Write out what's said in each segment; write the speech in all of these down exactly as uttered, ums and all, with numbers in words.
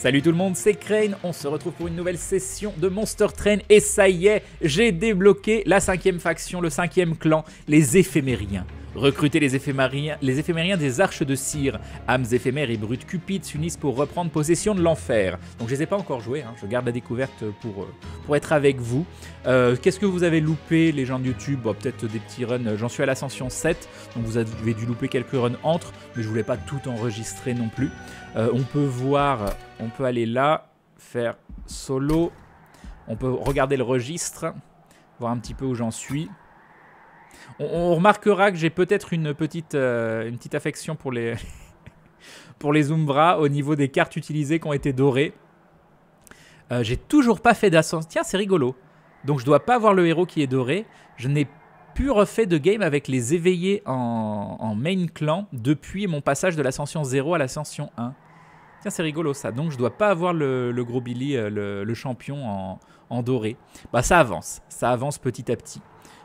Salut tout le monde, c'est Crane, on se retrouve pour une nouvelle session de Monster Train et ça y est, j'ai débloqué la cinquième faction, le cinquième clan, les éphémériens. Recrutez les éphémériens, les éphémériens des arches de cire. Âmes éphémères et brutes cupides s'unissent pour reprendre possession de l'enfer. Donc je les ai pas encore joués, hein. Je garde la découverte pour, pour être avec vous. Euh, Qu'est-ce que vous avez loupé les gens de YouTube? Bon, peut-être des petits runs, j'en suis à l'ascension sept, donc vous avez dû louper quelques runs entre, mais je voulais pas tout enregistrer non plus. Euh, on peut voir, on peut aller là, faire solo, on peut regarder le registre, voir un petit peu où j'en suis. On, on remarquera que j'ai peut-être une petite, euh, une petite affection pour les, pour les Umbra au niveau des cartes utilisées qui ont été dorées. Euh, j'ai toujours pas fait d'ascension. Tiens, c'est rigolo. Donc je dois pas avoir le héros qui est doré. Je n'ai plus refait de game avec les éveillés en, en main clan depuis mon passage de l'ascension zéro à l'ascension un. Tiens, c'est rigolo ça. Donc je dois pas avoir le, le gros Billy, le, le champion en, en doré. Bah ça avance. Ça avance petit à petit.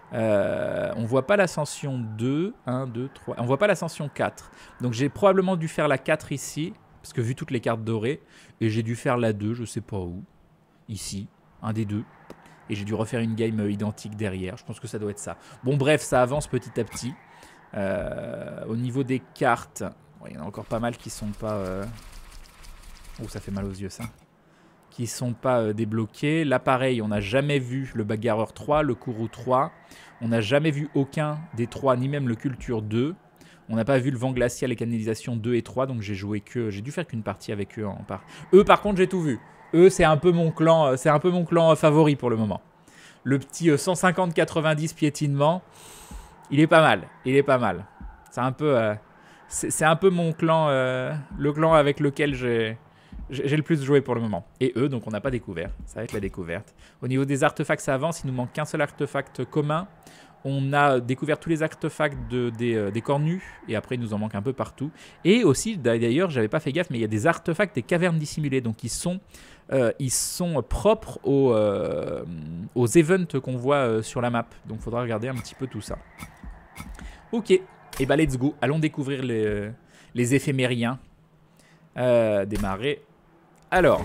Euh, on voit pas l'ascension deux, un, deux, trois, on voit pas l'ascension quatre, donc j'ai probablement dû faire la quatre ici, parce que vu toutes les cartes dorées, et j'ai dû faire la deux, je sais pas où, ici, un des deux, et j'ai dû refaire une game identique derrière, je pense que ça doit être ça. Bon bref, ça avance petit à petit. Euh, au niveau des cartes, il y en a encore pas mal qui sont pas... Euh... Oh, ça fait mal aux yeux ça. Qui sont pas euh, débloqués. Là, pareil, on n'a jamais vu le Bagarreur trois, le Kourou trois. On n'a jamais vu aucun des trois, ni même le Culture deux. On n'a pas vu le Vent Glacial et Canalisation deux et trois, donc j'ai joué que... J'ai dû faire qu'une partie avec eux. En part. Eux, par contre, j'ai tout vu. Eux, c'est un peu mon clan, c'est un peu mon clan favori pour le moment. Le petit euh, cent cinquante quatre-vingt-dix piétinement, il est pas mal. Il est pas mal. C'est un peu... Euh, c'est un peu mon clan, euh, le clan avec lequel j'ai... J'ai le plus joué pour le moment. Et eux, donc on n'a pas découvert. Ça va être la découverte. Au niveau des artefacts, ça avance. Il nous manque qu'un seul artefact commun. On a découvert tous les artefacts de, des, euh, des cornus. Et après, il nous en manque un peu partout. Et aussi, d'ailleurs, j'avais pas fait gaffe, mais il y a des artefacts des cavernes dissimulées. Donc ils sont, euh, ils sont propres aux, euh, aux events qu'on voit euh, sur la map. Donc il faudra regarder un petit peu tout ça. Ok. Et bah let's go. Allons découvrir les, les éphémériens. Euh, démarrer. Alors.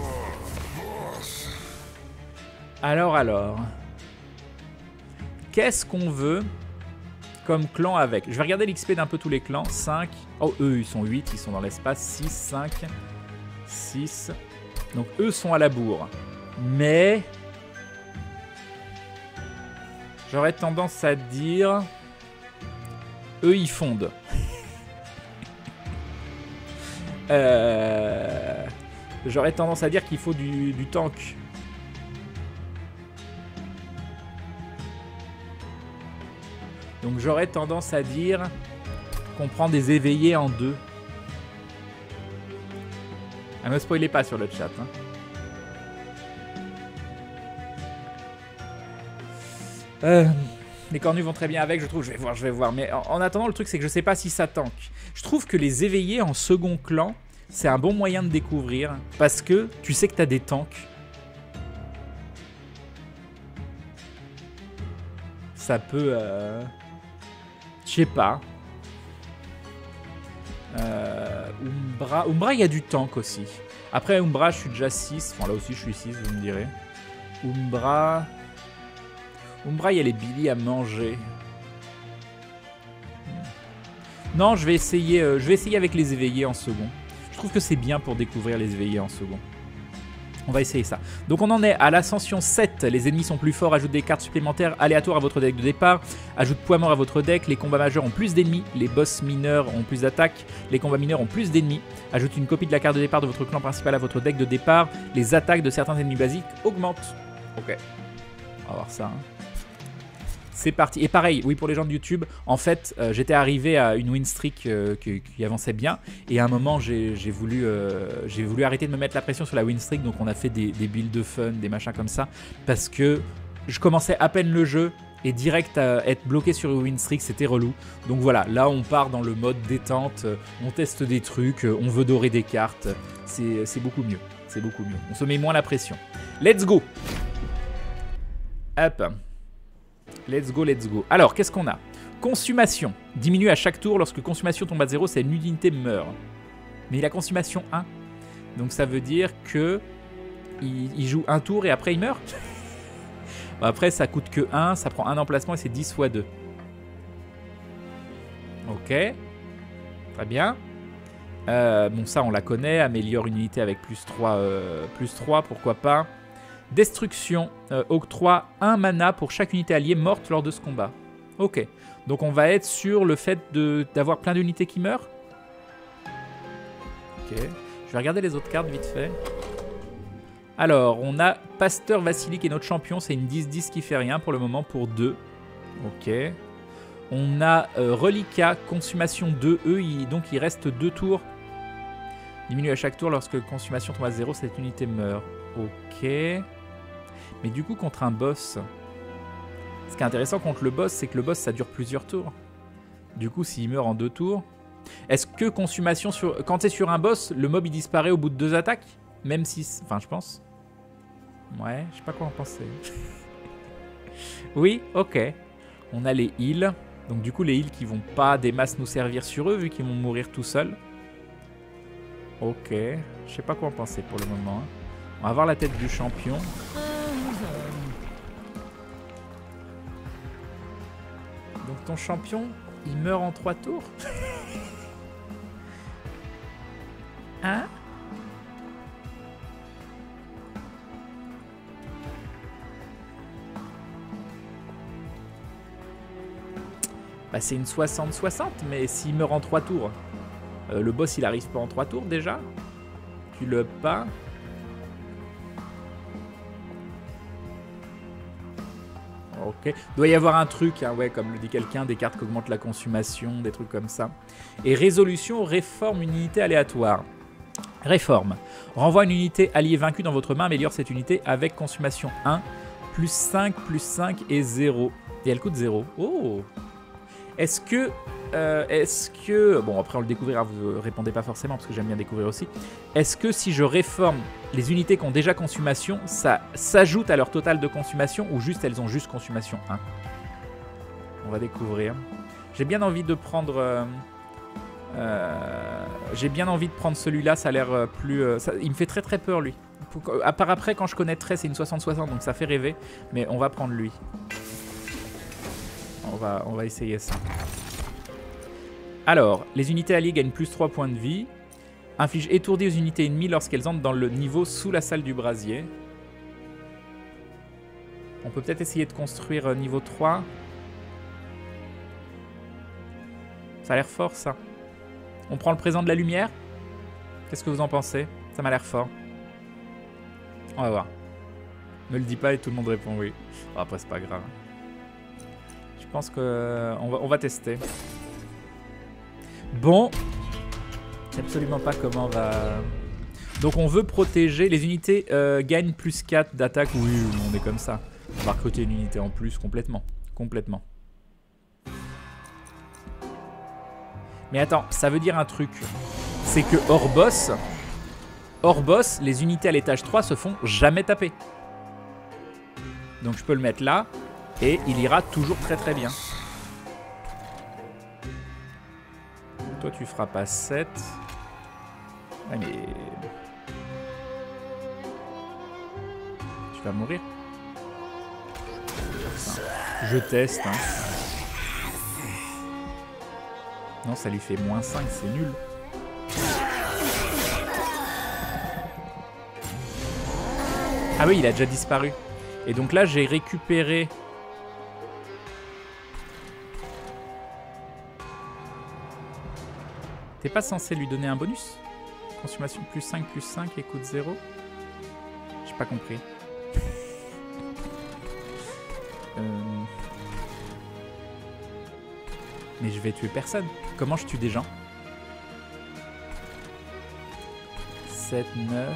Alors, alors. Qu'est-ce qu'on veut comme clan avec? Je vais regarder l'X P d'un peu tous les clans. cinq. Oh, eux, ils sont huit. Ils sont dans l'espace. six, cinq, six. Donc, eux sont à la bourre. Mais... j'aurais tendance à dire... eux, ils fondent. euh... J'aurais tendance à dire qu'il faut du, du tank. Donc j'aurais tendance à dire qu'on prend des éveillés en deux. Ah, ne spoilez pas sur le chat. Hein. Euh, les cornus vont très bien avec, je trouve. Je vais voir, je vais voir. Mais en, en attendant, le truc, c'est que je sais pas si ça tank. Je trouve que les éveillés en second clan, c'est un bon moyen de découvrir parce que tu sais que tu as des tanks. Ça peut... Euh... Je sais pas. Euh... Umbra, Umbra, il y a du tank aussi. Après, Umbra, je suis déjà six. Enfin, là aussi, je suis six, vous me direz. Umbra... Umbra, il y a les Billy à manger. Non, je vais essayer, euh, je vais essayer avec les éveillés en second. Je trouve que c'est bien pour découvrir les éveillés en second. On va essayer ça. Donc on en est à l'ascension sept. Les ennemis sont plus forts. Ajoute des cartes supplémentaires aléatoires à votre deck de départ. Ajoute poids mort à votre deck. Les combats majeurs ont plus d'ennemis. Les boss mineurs ont plus d'attaques. Les combats mineurs ont plus d'ennemis. Ajoute une copie de la carte de départ de votre clan principal à votre deck de départ. Les attaques de certains ennemis basiques augmentent. Ok. On va voir ça. Hein. C'est parti. Et pareil, oui, pour les gens de YouTube, en fait, euh, j'étais arrivé à une win streak euh, qui, qui avançait bien. Et à un moment, j'ai voulu, euh, j'ai voulu arrêter de me mettre la pression sur la win streak. Donc, on a fait des, des builds de fun, des machins comme ça. Parce que je commençais à peine le jeu. Et direct à être bloqué sur une win streak, c'était relou. Donc voilà, là, on part dans le mode détente. On teste des trucs. On veut dorer des cartes. C'est beaucoup mieux. C'est beaucoup mieux. On se met moins la pression. Let's go. Hop. Let's go, let's go. Alors, qu'est-ce qu'on a? Consommation. Diminue à chaque tour. Lorsque consommation tombe à zéro, c'est une unité meurt. Mais la consommation un. Donc ça veut dire que il, il joue un tour et après il meurt. Bon, après ça coûte que un, ça prend un emplacement et c'est dix fois deux. Ok. Très bien. Euh, bon ça on la connaît, améliore une unité avec plus trois, euh, plus trois, pourquoi pas. Destruction, euh, octroie un mana pour chaque unité alliée morte lors de ce combat. Ok, donc on va être sur le fait d'avoir plein d'unités qui meurent. Ok, je vais regarder les autres cartes vite fait. Alors, on a Pasteur Vassili qui est notre champion, c'est une dix dix qui fait rien pour le moment pour deux. Ok. On a euh, Reliquat, consommation deux, eux, il, donc il reste deux tours. Diminue à chaque tour lorsque consommation tombe à zéro, cette unité meurt. Ok. Mais du coup, contre un boss, ce qui est intéressant contre le boss, c'est que le boss, ça dure plusieurs tours. Du coup, s'il meurt en deux tours... Est-ce que consommation, sur... quand c'est sur un boss, le mob, il disparaît au bout de deux attaques? Même si... Enfin, je pense. Ouais, je sais pas quoi en penser. Oui, ok. On a les heals. Donc du coup, les heals qui vont pas des masses nous servir sur eux, vu qu'ils vont mourir tout seuls. Ok. Je sais pas quoi en penser pour le moment. On va voir la tête du champion. Donc ton champion, il meurt en trois tours. Hein? Bah c'est une soixante soixante, mais s'il meurt en trois tours, euh, le boss il arrive pas en trois tours déjà. Tu le pas. Ok. Il doit y avoir un truc, hein, ouais, comme le dit quelqu'un, des cartes qui augmentent la consommation, des trucs comme ça. Et résolution, réforme une unité aléatoire. Réforme. Renvoie une unité alliée vaincue dans votre main, améliore cette unité avec consommation un, plus cinq, plus cinq et zéro. Et elle coûte zéro. Oh! Est-ce que... Euh, Est-ce que... Bon, après on le découvrira, vous ne répondez pas forcément parce que j'aime bien découvrir aussi. Est-ce que si je réforme les unités qui ont déjà consommation, ça s'ajoute à leur total de consommation ou juste elles ont juste consommation un? On va découvrir. J'ai bien envie de prendre... Euh, euh, J'ai bien envie de prendre celui-là, ça a l'air plus... Euh, ça, il me fait très très peur lui. À part après, quand je connaîtrai, c'est une soixante soixante, donc ça fait rêver. Mais on va prendre lui. On va, on va essayer ça. Alors, les unités alliées gagnent plus trois points de vie. Inflige étourdi aux unités ennemies lorsqu'elles entrent dans le niveau sous la salle du brasier. On peut peut-être essayer de construire niveau trois. Ça a l'air fort, ça. On prend le présent de la lumière. Qu'est-ce que vous en pensez? Ça m'a l'air fort. On va voir. Ne le dis pas et tout le monde répond oui. Oh, après, c'est pas grave. Je pense qu'on va, on va tester. Bon. Je sais absolument pas comment on va... Donc on veut protéger... Les unités euh, gagnent plus quatre d'attaque. Oui, on est comme ça. On va recruter une unité en plus complètement. Complètement. Mais attends, ça veut dire un truc. C'est que hors boss... Hors boss, les unités à l'étage trois se font jamais taper. Donc je peux le mettre là. Et il ira toujours très très bien. Toi tu feras pas sept. Ouais mais... Tu vas mourir. Enfin, je teste. Hein. Non, ça lui fait moins cinq, c'est nul. Ah oui, il a déjà disparu. Et donc là, j'ai récupéré... T'es pas censé lui donner un bonus? Consommation plus cinq, plus cinq et coûte zéro? J'ai pas compris. euh... Mais je vais tuer personne. Comment je tue des gens? sept, neuf...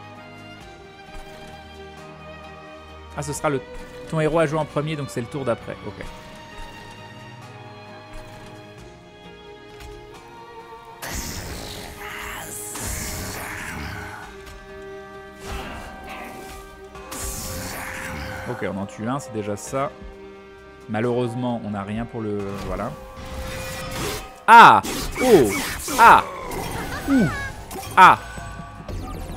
Ah, ce sera le... Ton héros a joué en premier, donc c'est le tour d'après. Ok. Ok, on en tue un, c'est déjà ça. Malheureusement, on n'a rien pour le... Voilà. Ah! Oh! Ah! Ouh! Ah!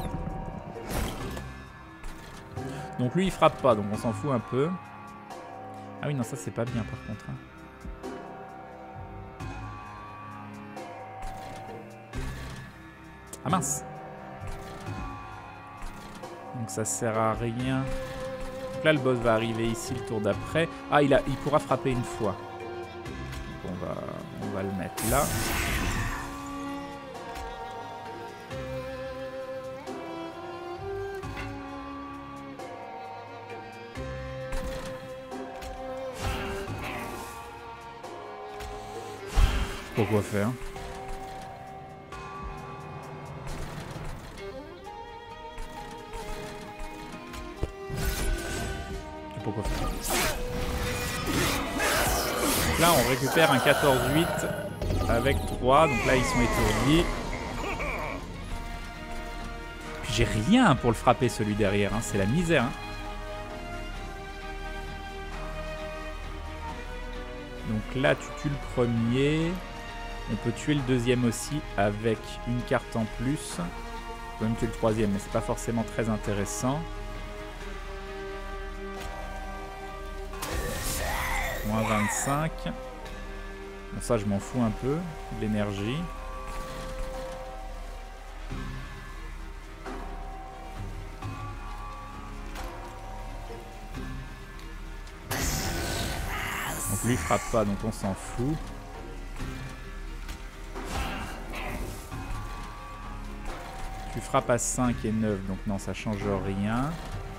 Donc lui il frappe pas, donc on s'en fout un peu. Ah oui non ça c'est pas bien par contre. Hein. Ah mince. Donc ça sert à rien. Donc là le boss va arriver ici le tour d'après. Ah il, a, il pourra frapper une fois. Donc on va, on va le mettre là. Pourquoi faire? Pourquoi faire? Donc là on récupère un quatorze huit avec trois, donc là ils sont étourdis. Puis j'ai rien pour le frapper celui derrière, hein. C'est la misère. Hein. Donc là tu tues le premier. On peut tuer le deuxième aussi avec une carte en plus. On peut même tuer le troisième, mais c'est pas forcément très intéressant. moins vingt-cinq. Bon, ça, je m'en fous un peu. De l'énergie. Donc lui, il frappe pas, donc on s'en fout. Tu frappes à cinq et neuf, donc non, ça change rien.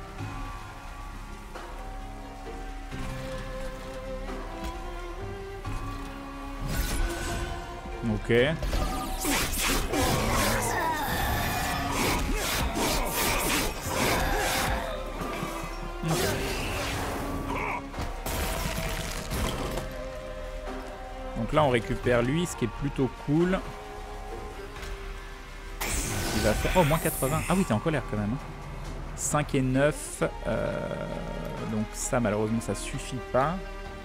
Ok. Okay. Donc là, on récupère lui, ce qui est plutôt cool. Il va faire... Oh, moins quatre-vingts. Ah oui, t'es en colère quand même. cinq et neuf. Euh... Donc ça, malheureusement, ça suffit pas.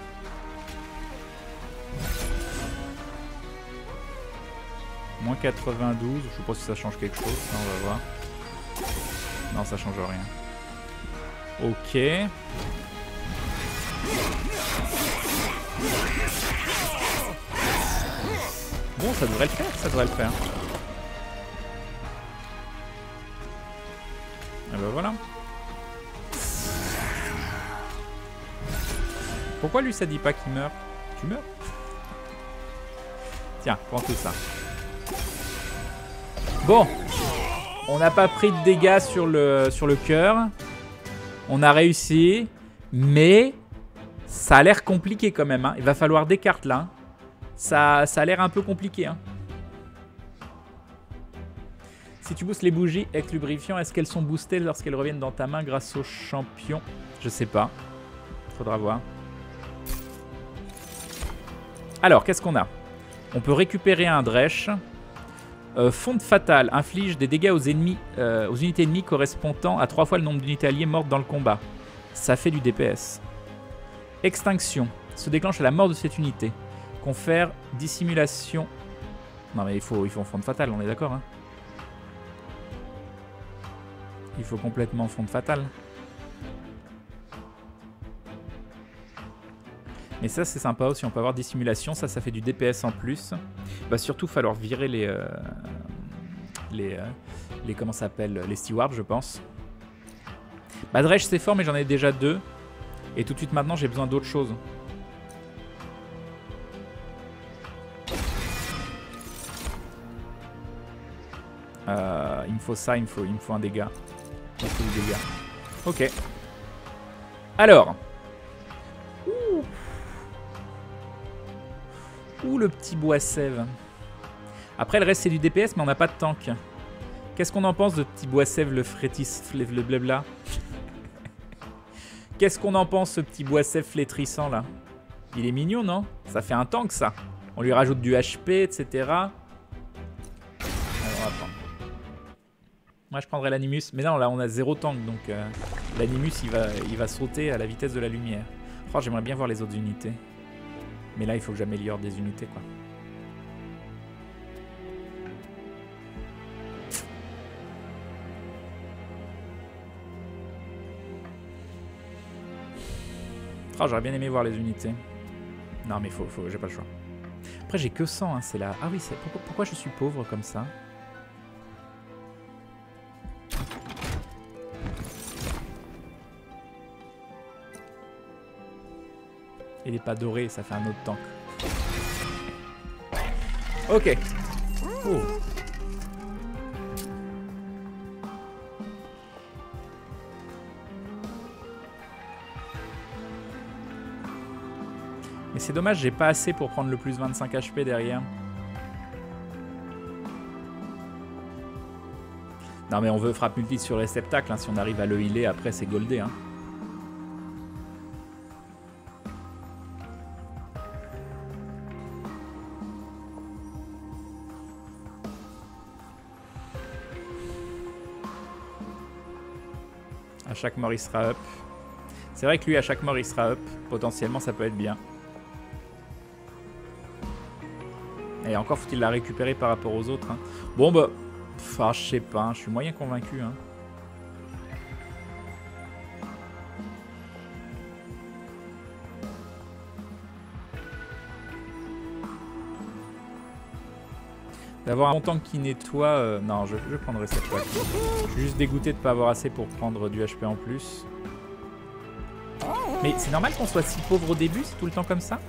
moins quatre-vingt-douze. Je sais pas si ça change quelque chose. Ça, on va voir. Non, ça change rien. Ok. Bon, ça devrait le faire. Ça devrait le faire. Et ben voilà. Pourquoi lui ça dit pas qu'il meurt? Tu meurs? Tiens, prends tout ça. Bon. On n'a pas pris de dégâts sur le, sur le cœur. On a réussi. Mais ça a l'air compliqué quand même. Hein. Il va falloir des cartes là. Hein. Ça, ça a l'air un peu compliqué. Hein. Si tu boostes les bougies avec lubrifiant, est-ce qu'elles sont boostées lorsqu'elles reviennent dans ta main grâce au champion? Je sais pas. Faudra voir. Alors, qu'est-ce qu'on a? On peut récupérer un Dredge. Euh, Fonte fatale inflige des dégâts aux, ennemis, euh, aux unités ennemies correspondant à trois fois le nombre d'unités alliées mortes dans le combat. Ça fait du D P S. Extinction. Se déclenche à la mort de cette unité. Confère dissimulation. Non mais il faut, il faut fonte fatale, on est d'accord hein. Il faut complètement fonte fatale. Mais ça c'est sympa aussi, on peut avoir dissimulation, ça ça fait du D P S en plus. Il va surtout falloir virer les... Euh, les, euh, les comment ça s'appelle, les stewards je pense. Bah Dredge c'est fort mais j'en ai déjà deux. Et tout de suite maintenant j'ai besoin d'autre chose. Euh, il me faut ça, il me faut, il me faut un dégât. Il me faut du dégât. Ok. Alors. Ouh. Ouh, le petit bois sève. Après, le reste, c'est du D P S, mais on n'a pas de tank. Qu'est-ce qu'on en pense de petit bois sève, le frétis, le blabla? Qu'est-ce qu'on en pense, ce petit bois sève flétrissant, là? Il est mignon, non? Ça fait un tank, ça. On lui rajoute du H P, et cetera. Alors, on va prendre. Moi, je prendrais l'animus. Mais non, là, on a zéro tank, donc euh, l'animus, il va, il va sauter à la vitesse de la lumière. Oh, j'aimerais bien voir les autres unités. Mais là, il faut que j'améliore des unités, quoi. Oh, j'aurais bien aimé voir les unités. Non, mais faut, faut, j'ai pas le choix. Après, j'ai que cent, hein, c'est là. Ah oui, c'est pourquoi, pourquoi je suis pauvre comme ça? Il est pas doré, ça fait un autre tank. Ok. Oh. Mais c'est dommage, j'ai pas assez pour prendre le plus vingt-cinq H P derrière. Non mais on veut frappe multi sur réceptacle, hein. Si on arrive à le healer, après c'est goldé. Hein. À chaque mort il sera up. C'est vrai que lui à chaque mort il sera up. Potentiellement ça peut être bien. Et encore faut-il la récupérer par rapport aux autres. Hein. Bon bah... Enfin, je sais pas, hein. Je suis moyen convaincu. Hein. D'avoir un tank qui nettoie... Euh... Non, je, je prendrai cette fois. Je suis juste dégoûté de ne pas avoir assez pour prendre du H P en plus. Mais c'est normal qu'on soit si pauvre au début, c'est tout le temps comme ça.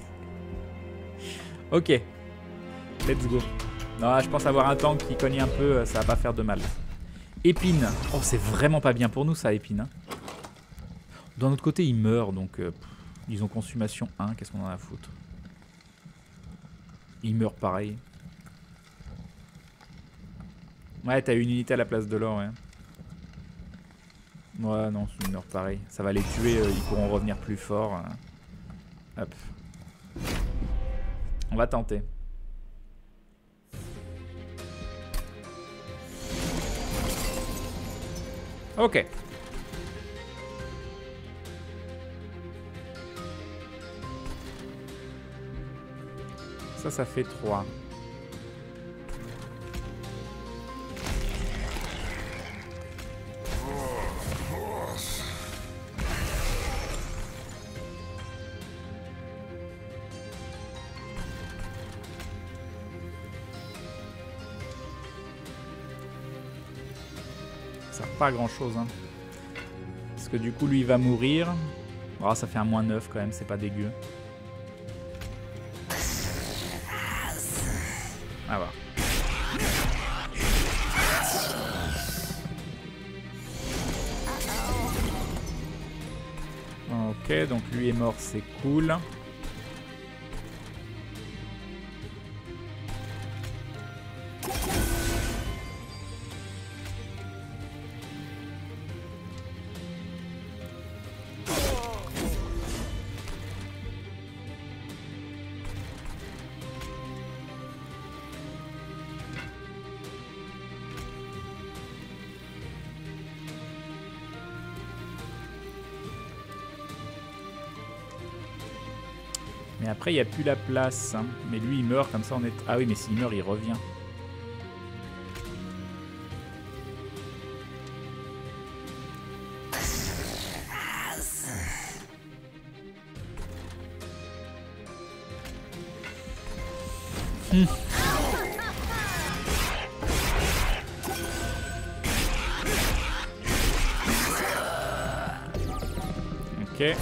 Ok. Let's go. Non, je pense avoir un tank qui cogne un peu, ça va pas faire de mal. Épine. Oh, c'est vraiment pas bien pour nous ça, Épine. D'un autre côté, il meurt, donc... Euh, pff, ils ont consommation un, qu'est-ce qu'on en a à foutre? Il meurt pareil. Ouais, t'as une unité à la place de l'or, ouais. Ouais, non, ils meurent pareil. Ça va les tuer, euh, ils pourront revenir plus forts. Euh. Hop. On va tenter. Ok. Ça, ça fait trois. Ça sert pas à grand chose. Hein. Parce que du coup, lui, il va mourir. Oh, ça fait un moins neuf quand même, c'est pas dégueu. Ah bah. Ok, donc lui est mort, c'est cool. Mais après, il n'y a plus la place. Hein. Mais lui, il meurt comme ça. On est... Ah oui, mais s'il meurt, il revient. Hmm. Ok.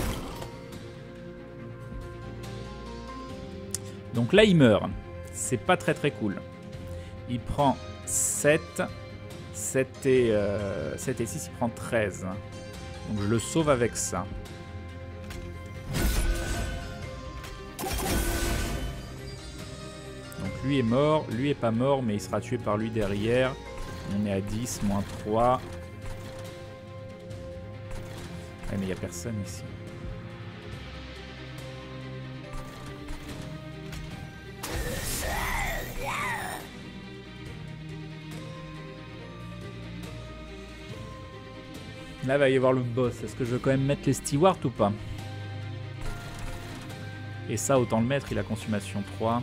Donc là, il meurt. C'est pas très très cool. Il prend sept. sept et, euh, sept et six, il prend treize. Donc je le sauve avec ça. Donc lui est mort. Lui est pas mort, mais il sera tué par lui derrière. On est à dix, moins trois. Ouais, mais il n'y a personne ici. Là, il va y avoir le boss. Est-ce que je veux quand même mettre les stewards ou pas? Et ça, autant le mettre. Il a consommation trois.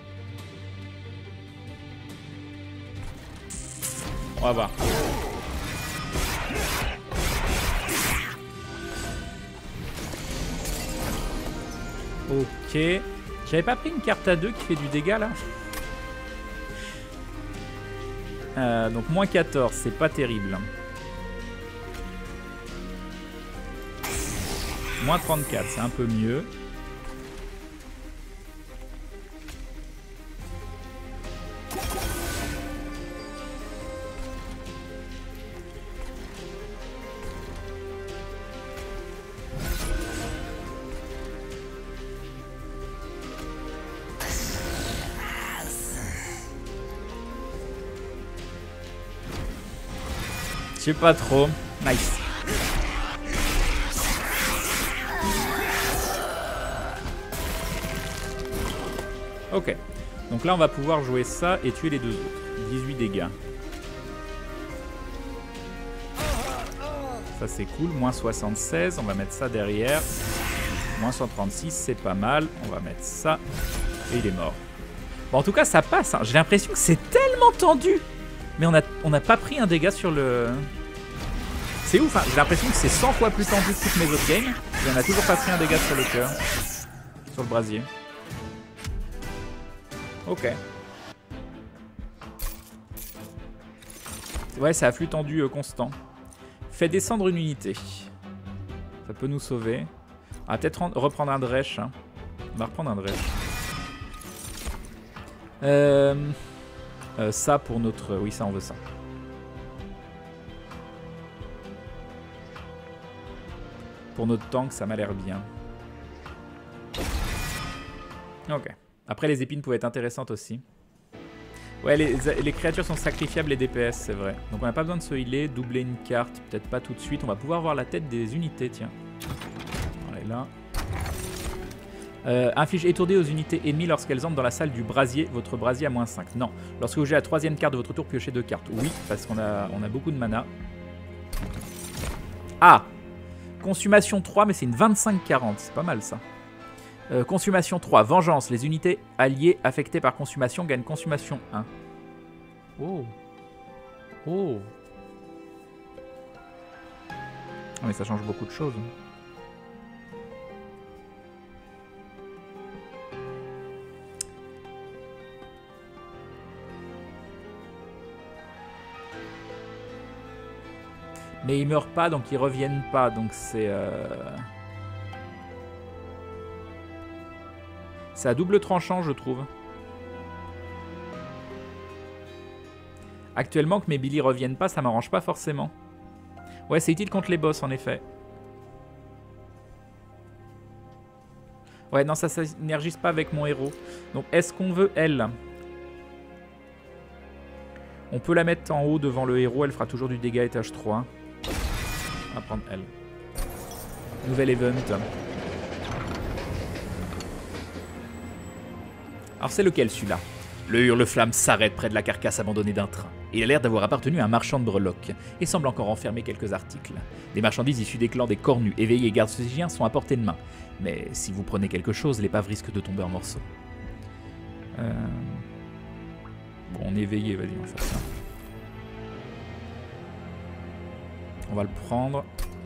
On va voir. Ok. J'avais pas pris une carte à deux qui fait du dégât là. Euh, donc moins quatorze, c'est pas terrible. Moins trente-quatre, c'est un peu mieux. Je sais pas trop. Nice. Ok. Donc là, on va pouvoir jouer ça et tuer les deux autres. dix-huit dégâts. Ça, c'est cool. Moins soixante-seize. On va mettre ça derrière. Moins cent trente-six, c'est pas mal. On va mettre ça. Et il est mort. Bon, en tout cas, ça passe. Hein. J'ai l'impression que c'est tellement tendu. Mais on n'a on a pas pris un dégât sur le... C'est ouf, hein. J'ai l'impression que c'est cent fois plus tendu que toutes mes autres games. Et on n'a toujours pas pris un dégât sur le cœur. Sur le brasier. Ok. Ouais, c'est à flux tendu euh, constant. Fait descendre une unité. Ça peut nous sauver. On va peut-être reprendre un Dredge. Hein. On va reprendre un Dredge. Euh, euh, ça pour notre... Oui, ça, on veut ça. Pour notre tank, ça m'a l'air bien. Ok. Après, les épines pouvaient être intéressantes aussi. Ouais, les, les créatures sont sacrifiables et D P S, c'est vrai. Donc on n'a pas besoin de se healer, doubler une carte, peut-être pas tout de suite. On va pouvoir voir la tête des unités, tiens. On est là. Euh, inflige étourdi aux unités ennemies lorsqu'elles entrent dans la salle du brasier. Votre brasier à moins cinq. Non. Lorsque vous jouez la troisième carte de votre tour, piochez deux cartes. Oui, parce qu'on a, on a beaucoup de mana. Ah! Consommation trois, mais c'est une vingt-cinq quarante. C'est pas mal, ça. Euh, consommation trois. Vengeance. Les unités alliées affectées par consommation gagnent consommation un. Oh. Oh. Ah, mais ça change beaucoup de choses. Mais ils meurent pas, donc ils reviennent pas. Donc c'est... Euh... C'est à double tranchant, je trouve. Actuellement, que mes Billy reviennent pas, ça m'arrange pas forcément. Ouais, c'est utile contre les boss, en effet. Ouais, non, ça s'énergise pas avec mon héros. Donc, est-ce qu'on veut elle? On peut la mettre en haut devant le héros, elle fera toujours du dégât étage trois. On va prendre elle. Nouvel event. Alors c'est lequel celui-là? Le hurle-flamme s'arrête près de la carcasse abandonnée d'un train. Il a l'air d'avoir appartenu à un marchand de breloques et semble encore enfermer quelques articles. Des marchandises issues des clans des Cornus, éveillés et gardes-sigiens sont à portée de main. Mais si vous prenez quelque chose, l'épave risque de tomber en morceaux. Euh... Bon, on est éveillé, vas-y, on va faire ça. On va le prendre.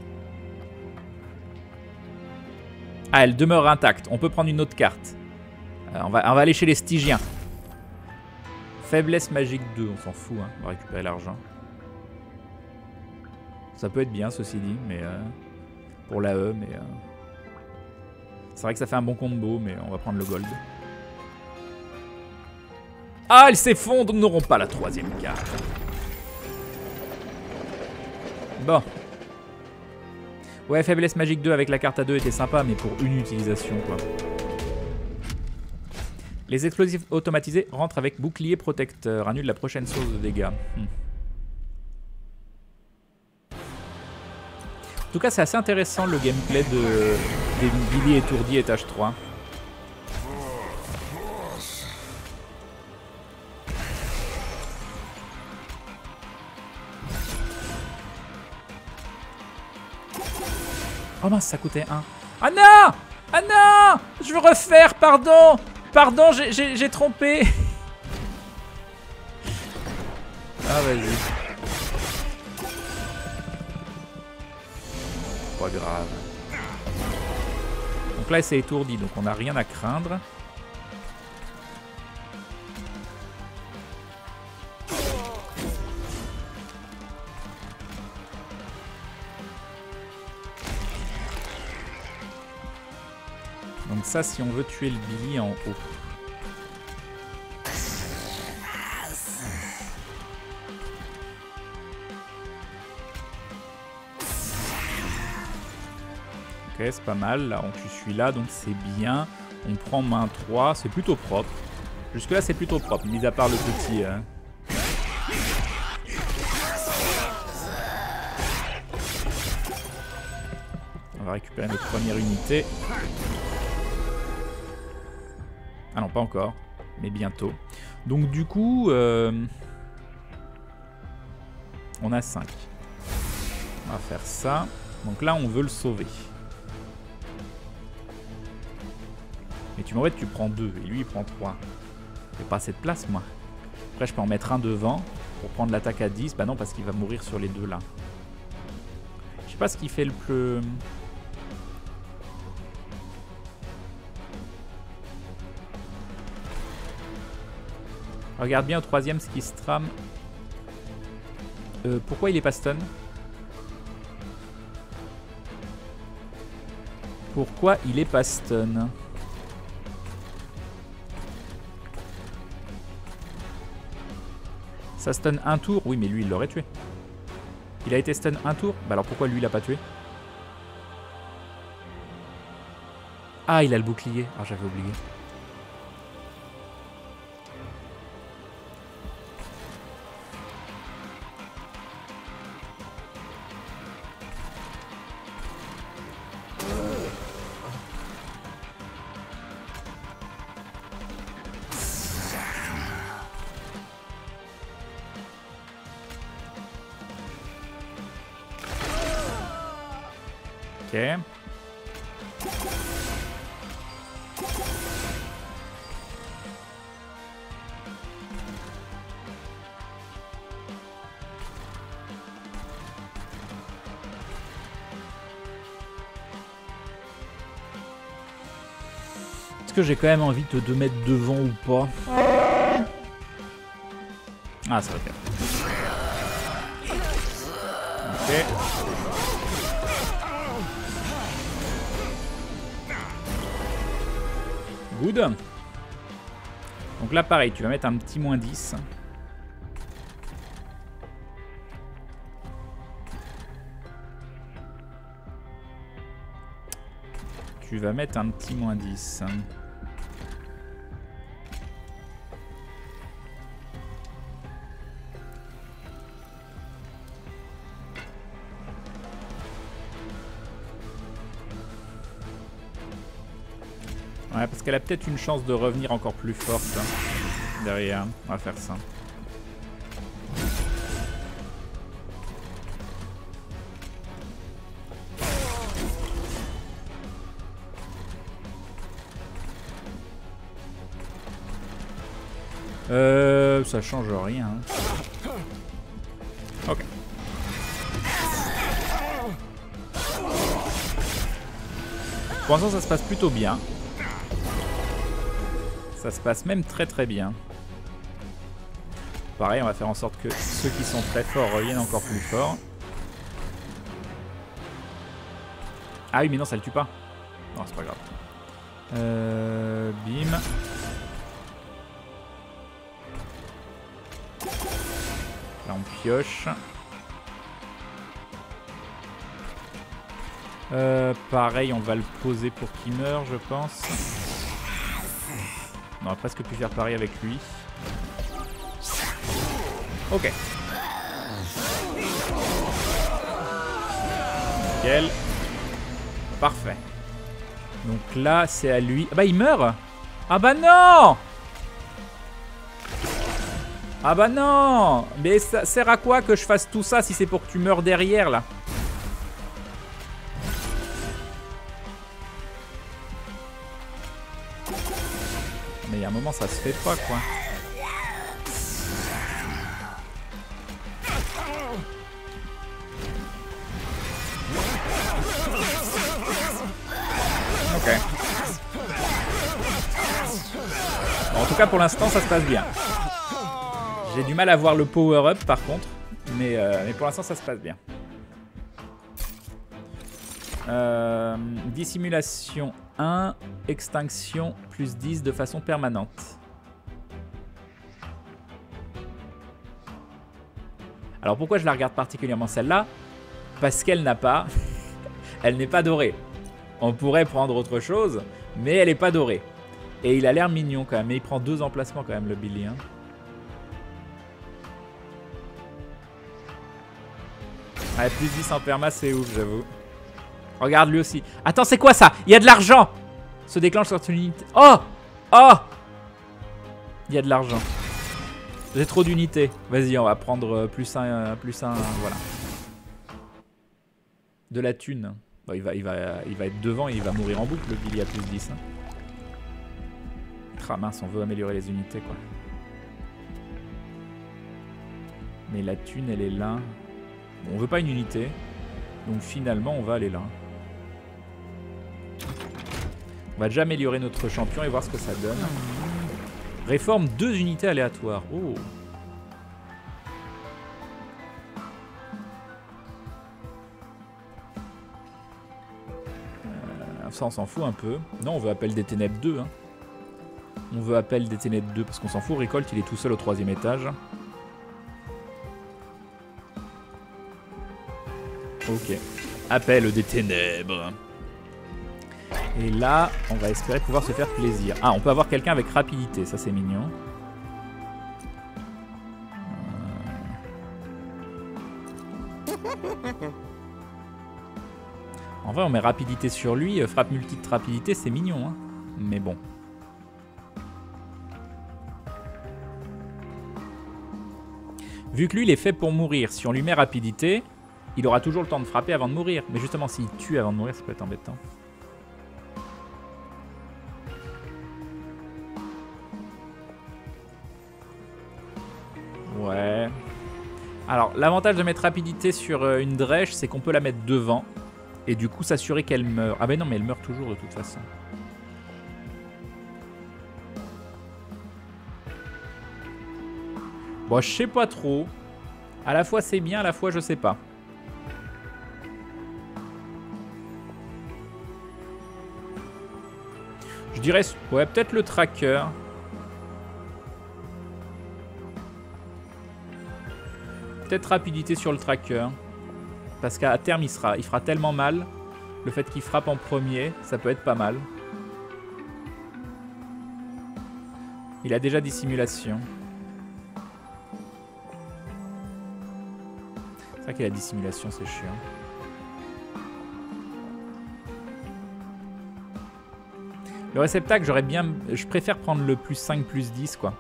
Ah, elle demeure intacte. On peut prendre une autre carte. Euh, on, va, on va aller chez les Stygiens. Faiblesse magique deux, on s'en fout, hein. On va récupérer l'argent. Ça peut être bien, ceci dit, mais... Euh, pour l'A E, mais... Euh, c'est vrai que ça fait un bon combo, mais on va prendre le gold. Ah, ils s'effondrent, nous n'aurons pas la troisième carte. Bon. Ouais, faiblesse magique deux avec la carte à deux était sympa, mais pour une utilisation, quoi. Les explosifs automatisés rentrent avec bouclier protecteur. Annule la prochaine source de dégâts. Hmm. En tout cas, c'est assez intéressant le gameplay de, des Billy étourdis étage trois. Oh mince, ça coûtait un. Ah non! Ah non! Je veux refaire, pardon! Pardon, j'ai trompé. Ah, vas-y. Pas grave. Donc là, c'est étourdi, donc on n'a rien à craindre. Donc ça, si on veut tuer le Billy en haut. Ok, c'est pas mal. Là, on tue celui-là, donc c'est bien. On prend main trois, c'est plutôt propre. Jusque-là, c'est plutôt propre, mis à part le petit... Hein. On va récupérer notre première unité. Ah non, pas encore, mais bientôt. Donc du coup, euh, on a cinq. On va faire ça. Donc là, on veut le sauver. Mais tu m'embêtes, tu prends deux, et lui, il prend trois. J'ai pas assez de place, moi. Après, je peux en mettre un devant pour prendre l'attaque à dix. Bah non, parce qu'il va mourir sur les deux là. Je sais pas ce qui fait le plus... Regarde bien au troisième ce qui se trame. Euh, pourquoi il est pas stun? Pourquoi il est pas stun? Ça stun un tour? Oui, mais lui, il l'aurait tué. Il a été stun un tour? Bah alors pourquoi lui, il l'a pas tué? Ah, il a le bouclier. Ah, j'avais oublié. Ok. Est-ce que j'ai quand même envie de te mettre devant ou pas? Ah, ça va faire. Ok. Good. Donc là, pareil, tu vas mettre un petit moins dix. Tu vas mettre un petit moins dix. Ouais, parce qu'elle a peut-être une chance de revenir encore plus forte hein, derrière. On va faire ça. Euh, ça change rien. Ok. Pour l'instant, ça se passe plutôt bien. Ça se passe même très très bien. Pareil, on va faire en sorte que ceux qui sont très forts reviennent encore plus forts. Ah oui, mais non, ça le tue pas. Non, c'est pas grave. Euh, bim. Là, on pioche. Euh, pareil, on va le poser pour qu'il meure, je pense. On va presque plus faire pareil avec lui. Ok. Nickel. Parfait. Donc là, c'est à lui. Ah bah, il meurt. Ah bah non. Ah bah non. Mais ça sert à quoi que je fasse tout ça si c'est pour que tu meurs derrière, là? Mais il y a un moment, ça se fait pas, quoi. Ok. cas, pour l'instant, ça se passe bien. J'ai du mal à voir le power-up, par contre. Mais, euh, mais pour l'instant, ça se passe bien. Euh, dissimulation un, extinction plus dix de façon permanente. Alors pourquoi je la regarde particulièrement celle-là? Parce qu'elle n'a pas... elle n'est pas dorée. On pourrait prendre autre chose, mais elle n'est pas dorée. Et il a l'air mignon quand même. Mais il prend deux emplacements quand même, le Billy. Hein. Ouais, plus dix en perma, c'est ouf, j'avoue. Regarde lui aussi. Attends, c'est quoi ça? Il y a de l'argent. Se déclenche sur une unité. Oh! Oh! Il y a de l'argent. J'ai trop d'unités. Vas-y, on va prendre plus un, plus un, voilà. De la thune. Bon, il, va, il, va, il va être devant et il va mourir en boucle, le Billy à plus dix. Hein. Ah mince, on veut améliorer les unités, quoi. Mais la thune, elle est là. Bon, on veut pas une unité. Donc finalement, on va aller là. On va déjà améliorer notre champion et voir ce que ça donne. Réforme deux unités aléatoires. Oh. Euh, ça, on s'en fout un peu. Non, on veut Appel des Ténèbres deux. Hein. On veut Appel des Ténèbres deux parce qu'on s'en fout. Récolte, il est tout seul au troisième étage. Ok. Appel des Ténèbres. Et là, on va espérer pouvoir se faire plaisir. Ah, on peut avoir quelqu'un avec rapidité. Ça, c'est mignon. Euh... En vrai, on met rapidité sur lui. Frappe multi de rapidité, c'est mignon. Hein. Mais bon. Vu que lui, il est fait pour mourir, si on lui met rapidité, il aura toujours le temps de frapper avant de mourir. Mais justement, s'il tue avant de mourir, ça peut être embêtant. Ouais. Alors, l'avantage de mettre rapidité sur euh, une drèche, c'est qu'on peut la mettre devant. Et du coup, s'assurer qu'elle meurt. Ah ben non, mais elle meurt toujours de toute façon. Bon, je sais pas trop. À la fois, c'est bien, à la fois, je sais pas. Je dirais... Ouais, peut-être le tracker. Peut-être rapidité sur le tracker. Parce qu'à terme, il, sera, il fera tellement mal. Le fait qu'il frappe en premier, ça peut être pas mal. Il a déjà dissimulation. C'est vrai qu'il a dissimulation, c'est chiant. Le réceptacle, j'aurais bien... Je préfère prendre le plus cinq, plus dix, quoi.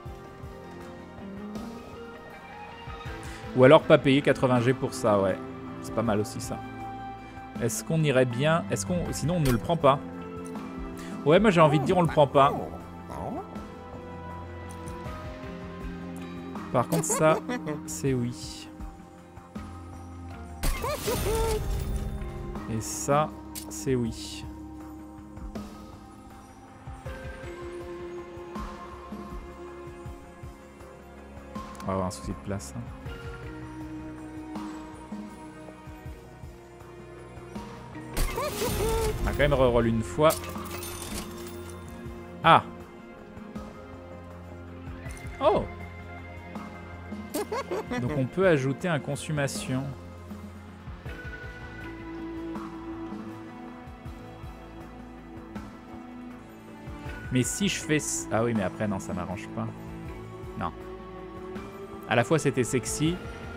Ou alors pas payer quatre-vingts G pour ça, ouais. C'est pas mal aussi, ça. Est-ce qu'on irait bien... Est-ce qu'on... Sinon, on ne le prend pas. Ouais, moi, j'ai envie de dire, on le prend pas. Par contre, ça, c'est oui. Et ça, c'est oui. On va avoir un souci de place. Hein. On va quand même reroll une fois. Ah! Oh! Donc on peut ajouter un consommation. Mais si je fais... Ah oui, mais après, non, ça m'arrange pas. Non. À la fois, c'était sexy.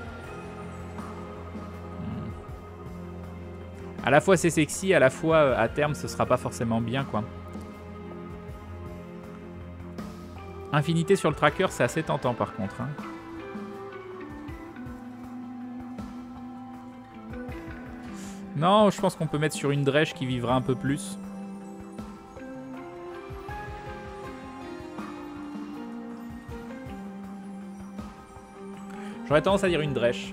Hmm. À la fois, c'est sexy. À la fois, à terme, ce sera pas forcément bien, quoi. Infinité sur le tracker, c'est assez tentant, par contre. Hein. Non, je pense qu'on peut mettre sur une drèche qui vivra un peu plus. J'aurais tendance à dire une drèche.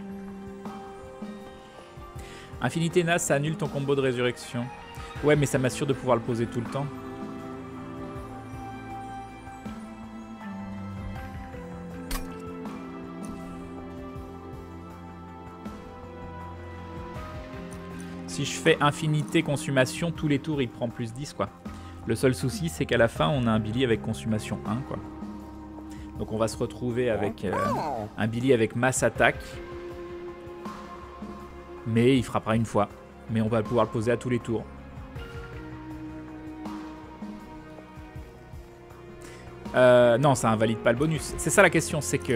Infinité Nas, ça annule ton combo de résurrection. Ouais, mais ça m'assure de pouvoir le poser tout le temps. Si je fais infinité consommation, tous les tours il prend plus dix quoi. Le seul souci c'est qu'à la fin on a un Billy avec consommation un quoi. Donc on va se retrouver avec euh, un Billy avec masse attaque. Mais il frappera une fois. Mais on va pouvoir le poser à tous les tours. Euh, non, ça invalide pas le bonus. C'est ça la question, c'est que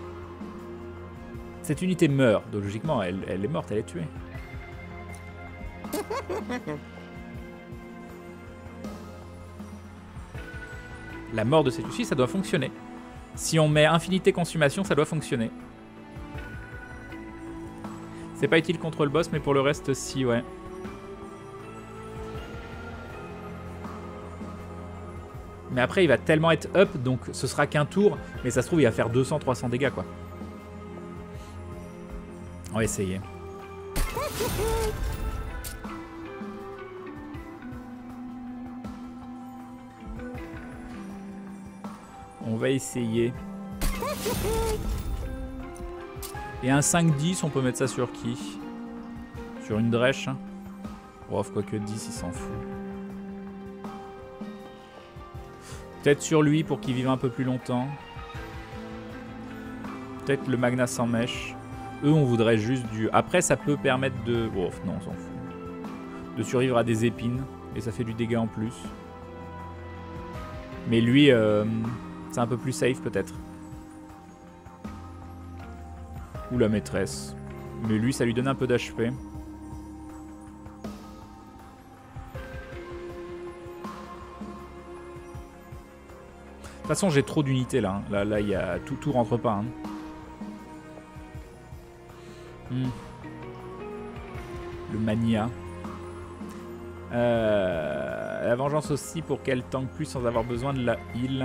cette unité meurt. Donc logiquement, elle, elle est morte, elle est tuée. La mort de cette unité, ça doit fonctionner. Si on met infinité consommation, ça doit fonctionner. C'est pas utile contre le boss, mais pour le reste, si, ouais. Mais après, il va tellement être up, donc ce sera qu'un tour. Mais ça se trouve, il va faire deux cents trois cents dégâts, quoi. On va essayer. On va essayer. Et un cinq dix, on peut mettre ça sur qui? Sur une drèche. Oh, quoi que dix, il s'en fout. Peut-être sur lui pour qu'il vive un peu plus longtemps. Peut-être le Magna sans mèche. Eux, on voudrait juste du... Après, ça peut permettre de... Oh, non, on s'en fout. De survivre à des épines. Et ça fait du dégât en plus. Mais lui, euh, c'est un peu plus safe peut-être. Ou la maîtresse. Mais lui, ça lui donne un peu d'H P. De toute façon, j'ai trop d'unités là. Hein. Là, là, il y a tout, tout rentre pas. Hein. Hmm. Le mania. Euh, la vengeance aussi pour qu'elle tank plus sans avoir besoin de la heal.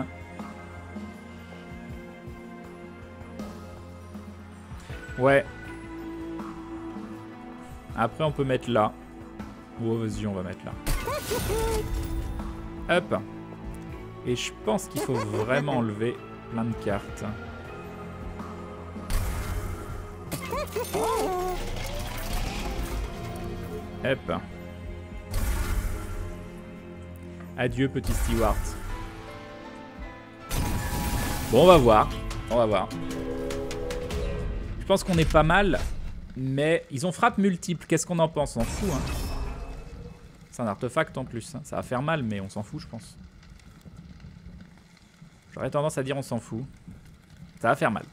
Ouais. Après, on peut mettre là. Oh, vas-y, on va mettre là. Hop. Et je pense qu'il faut vraiment enlever plein de cartes. Hop. Adieu, petit Stewart. Bon, on va voir. On va voir. Je pense qu'on est pas mal. Mais ils ont frappe multiple. Qu'est-ce qu'on en pense? On s'en fout. Hein. C'est un artefact en plus. Hein. Ça va faire mal, mais on s'en fout, je pense. J'aurais tendance à dire on s'en fout. Ça va faire mal.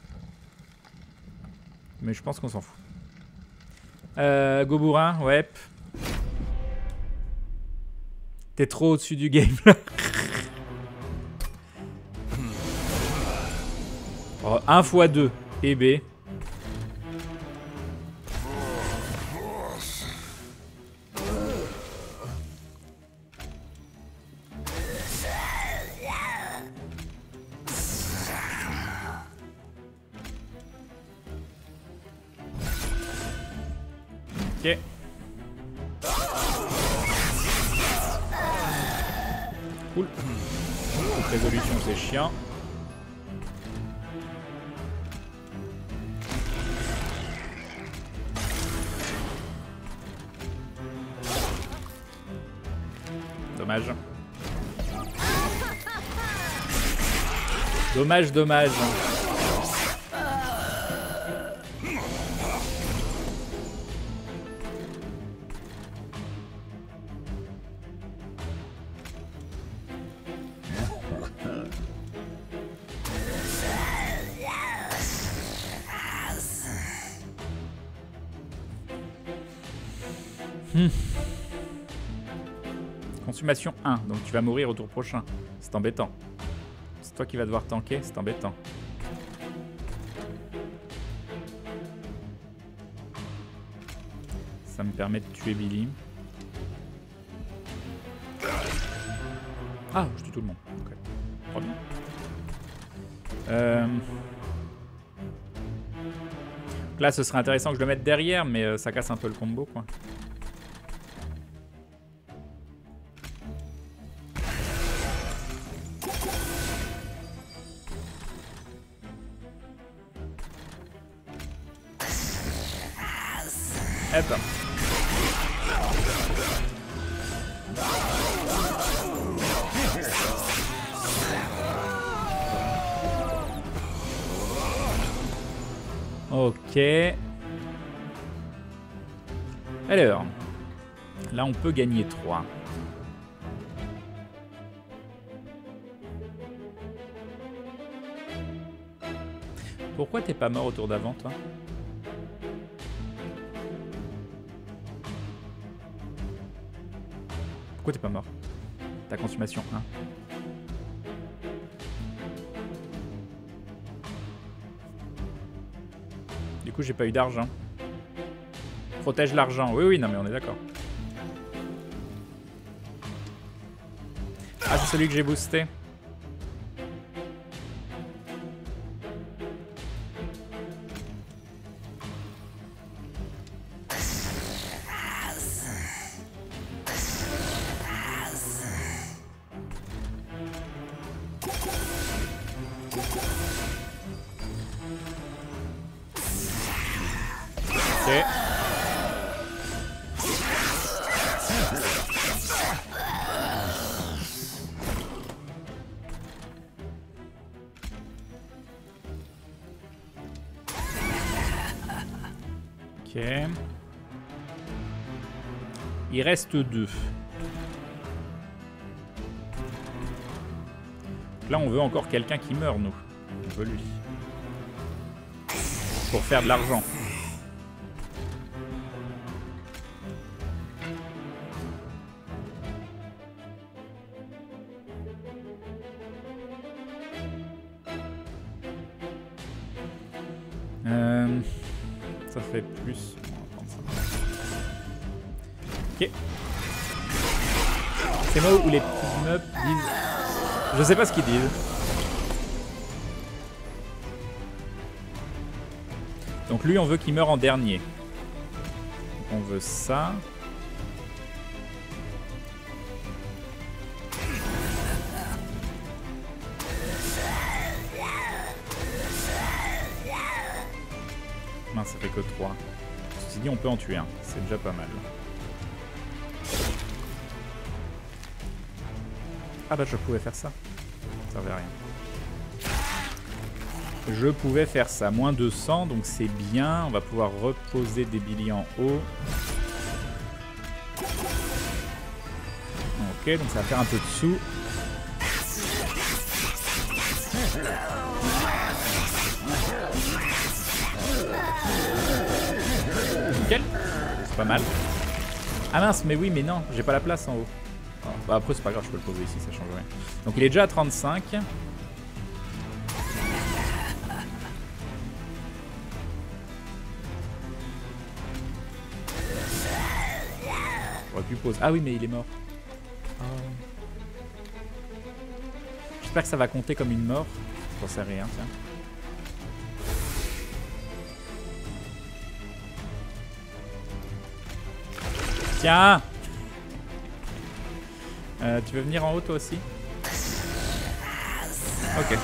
Mais je pense qu'on s'en fout. Euh, Gobourin, ouais. T'es trop au-dessus du game. Oh, un fois deux. Et B. Ok. Cool. Toute résolution, c'est chiant. Dommage. Dommage, dommage. Hmm. Consommation un, donc tu vas mourir au tour prochain. C'est embêtant. C'est toi qui vas devoir tanker, c'est embêtant. Ça me permet de tuer Billy. Ah, je tue tout le monde. Ok. Trop bien. Euh... Donc là, ce serait intéressant que je le mette derrière, mais euh, ça casse un peu le combo, quoi. Hop. Ok. Alors, là on peut gagner trois. Pourquoi t'es pas mort au tour d'avant, toi? Pourquoi t'es pas mort? Ta consommation un. Du coup, j'ai pas eu d'argent. Protège l'argent. Oui, oui, non, mais on est d'accord. Ah, c'est celui que j'ai boosté. Ok. Il reste deux. Là, on veut encore quelqu'un qui meurt, nous. On veut lui. Pour faire de l'argent. Euh, ça fait plus. On va prendre ça. Ok. C'est moi où les petits meubles disent. Je sais pas ce qu'ils disent. Donc lui, on veut qu'il meure en dernier. Donc on veut ça. Non, ça fait que trois. Ceci dit, on peut en tuer un. C'est déjà pas mal. Ah bah je pouvais faire ça. Ça servait à rien. Je pouvais faire ça. Moins deux cents, donc c'est bien. On va pouvoir reposer des billets en haut. Ok, donc ça va faire un peu de sous. Nickel. C'est pas mal. Ah mince, mais oui, mais non. J'ai pas la place en haut. Bah après, c'est pas grave, je peux le poser ici, ça change rien. Donc il est déjà à trente-cinq. J'aurais pu poser. Ah oui, mais il est mort. Oh. J'espère que ça va compter comme une mort. J'en sais rien, tiens. Tiens! Euh, tu veux venir en haut toi aussi? Ok.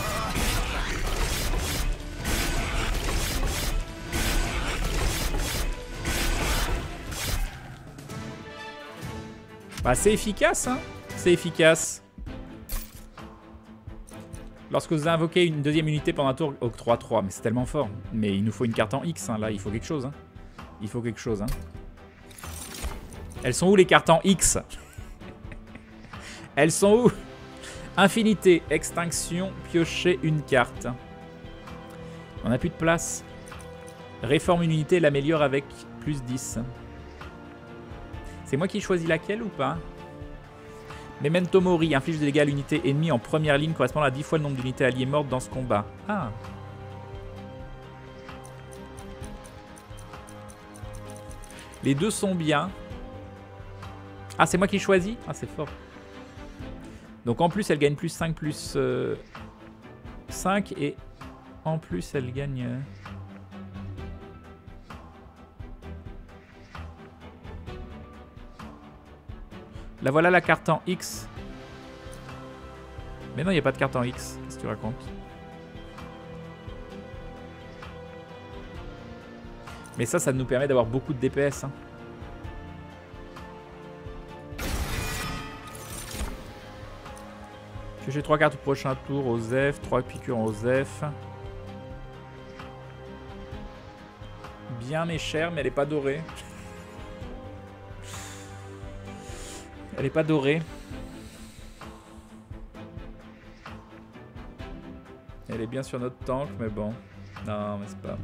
Bah c'est efficace, hein. C'est efficace. Lorsque vous invoquez une deuxième unité pendant un tour, octroie trois. Mais c'est tellement fort. Mais il nous faut une carte en X, hein. Là, il faut quelque chose. Hein. Il faut quelque chose, hein. Elles sont où les cartes en X? Elles sont où? Infinité, extinction, piocher une carte. On n'a plus de place. Réforme une unité, l'améliore avec plus dix. C'est moi qui choisis laquelle ou pas? Memento Mori, inflige des dégâts à l'unité ennemie en première ligne correspondant à dix fois le nombre d'unités alliées mortes dans ce combat. Ah. Les deux sont bien. Ah, c'est moi qui choisis? Ah, c'est fort. Donc en plus, elle gagne plus cinq, plus euh, cinq. Et en plus, elle gagne... Euh... Là, voilà la carte en X. Mais non, il n'y a pas de carte en X. Qu'est-ce que tu racontes? Mais ça, ça nous permet d'avoir beaucoup de D P S. Hein. J'ai trois cartes au prochain tour, Osef, trois piqûres en Osef. bien mes chers, mais elle est pas dorée. Elle est pas dorée. Elle est bien sur notre tank, mais bon. Non, mais c'est pas...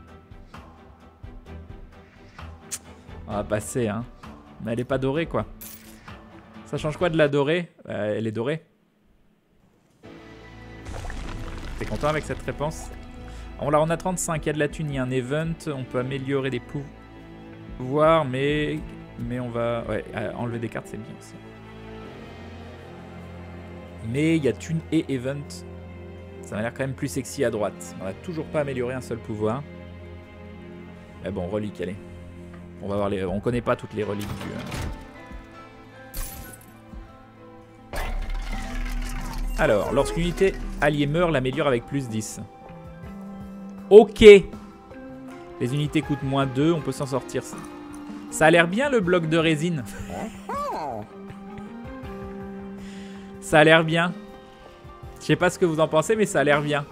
On va passer, hein. Mais elle est pas dorée, quoi. Ça change quoi de la dorée? euh, Elle est dorée. T'es content avec cette réponse? Bon, là, on a trente-cinq. Il y a de la thune, il y a un event. On peut améliorer des pouvoirs, mais... Mais on va... Ouais, enlever des cartes, c'est bien aussi. Mais il y a thune et event. Ça m'a l'air quand même plus sexy à droite. On n'a toujours pas amélioré un seul pouvoir. Mais bon, relique, allez. On va voir les... On connaît pas toutes les reliques du... Alors, lorsqu'une unité alliée meurt, l'améliore avec plus dix. Ok. Les unités coûtent moins deux, on peut s'en sortir. Ça a l'air bien le bloc de résine. Ça a l'air bien. Je sais pas ce que vous en pensez, mais ça a l'air bien.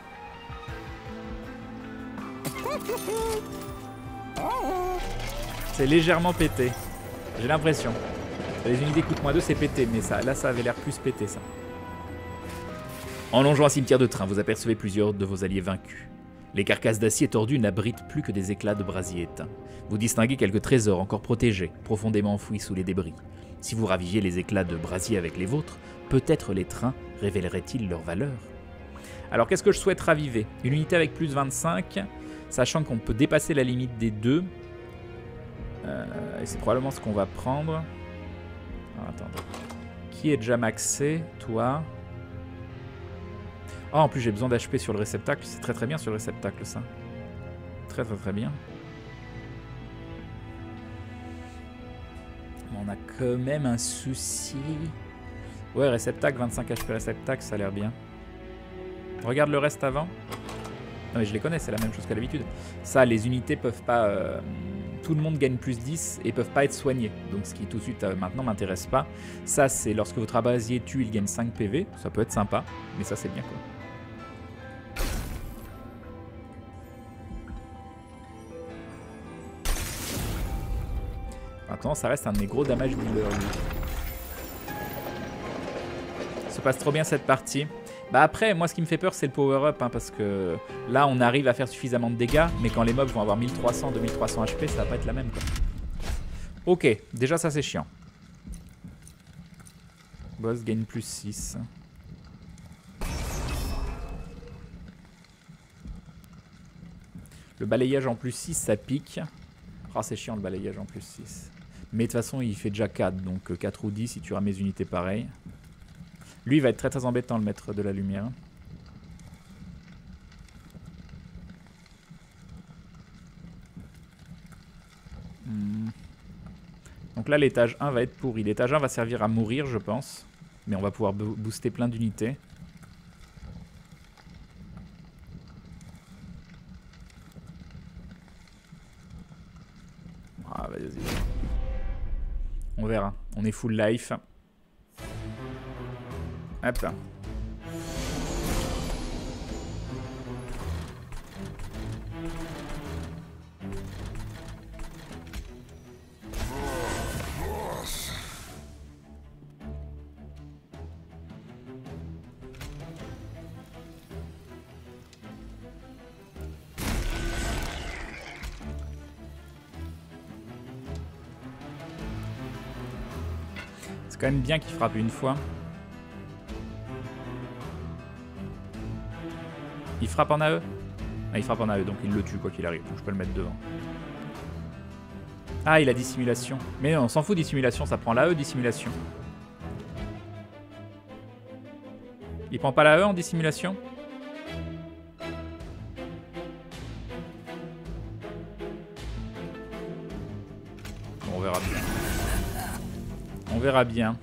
C'est légèrement pété. J'ai l'impression. Les unités coûtent moins deux, c'est pété, mais ça, là ça avait l'air plus pété ça. En longeant un cimetière de train, vous apercevez plusieurs de vos alliés vaincus. Les carcasses d'acier tordues n'abritent plus que des éclats de brasier éteints. Vous distinguez quelques trésors encore protégés, profondément enfouis sous les débris. Si vous raviviez les éclats de brasier avec les vôtres, peut-être les trains révéleraient-ils leur valeur. Alors qu'est-ce que je souhaite raviver? Une unité avec plus vingt-cinq, sachant qu'on peut dépasser la limite des deux. Euh, et c'est probablement ce qu'on va prendre. Alors, attendez. Qui est déjà maxé? Toi. Oh, en plus j'ai besoin d'H P sur le réceptacle. C'est très très bien sur le réceptacle ça. Très très très bien. Mais on a quand même un souci. Ouais, réceptacle, vingt-cinq H P réceptacle, ça a l'air bien. Regarde le reste avant. Non mais je les connais, c'est la même chose qu'à l'habitude. Ça, les unités peuvent pas... Euh, tout le monde gagne plus dix et peuvent pas être soignés. Donc ce qui tout de suite euh, maintenant m'intéresse pas. Ça c'est lorsque votre brasier tue, il gagne cinq P V. Ça peut être sympa, mais ça c'est bien quoi. Maintenant, ça reste un de mes gros damage dealers. Ça se passe trop bien cette partie. Bah après, moi ce qui me fait peur c'est le power up hein, parce que là on arrive à faire suffisamment de dégâts, mais quand les mobs vont avoir mille trois cents, deux mille trois cents H P, ça va pas être la même quoi. Ok, déjà ça c'est chiant. Boss gagne plus six. Le balayage en plus six ça pique. Ah oh, c'est chiant le balayage en plus six. Mais de toute façon il fait déjà quatre, donc quatre ou dix si tu ramènes mes unités pareilles. Lui, il va être très très embêtant, le maître de la lumière. Hmm. Donc là, l'étage un va être pourri. L'étage un va servir à mourir, je pense. Mais on va pouvoir bo booster plein d'unités. Ah, vas-y. On verra. On est full life. Hop là. C'est quand même bien qu'il frappe une fois. Il frappe en A E? Ah, il frappe en A E, donc il le tue quoi qu'il arrive. Donc je peux le mettre devant. Ah, il a dissimulation. Mais non, on s'en fout dissimulation, ça prend l'A E, dissimulation. Il prend pas l'A E en dissimulation? Bon, on verra bien. On verra bien.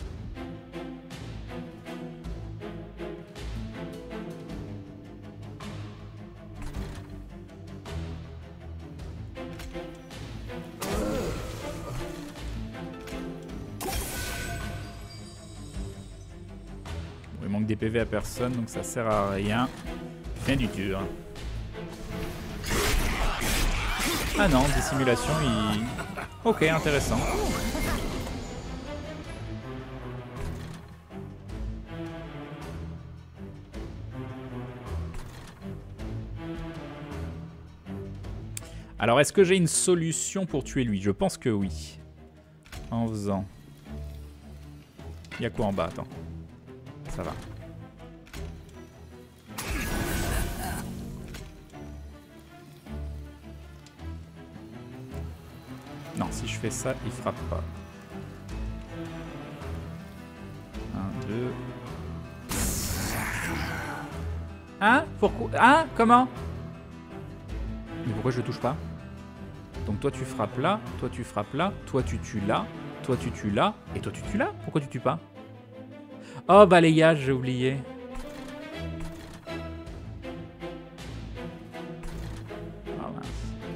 Il manque des P V à personne, donc ça sert à rien. Rien du tout. Hein. Ah non, dissimulation, il... Ok, intéressant. Alors, est-ce que j'ai une solution pour tuer lui? Je pense que oui. En faisant... Il y a quoi en bas? Attends. Ça va. Non, si je fais ça, il frappe pas. Un, deux... Hein? Pourquoi? Hein? Comment? Mais pourquoi je le touche pas? Donc toi tu frappes là, toi tu frappes là, toi tu tues là, toi tu tues là, et toi tu tues là? Pourquoi tu tues pas? Oh balayage, j'ai oublié. Oh mince.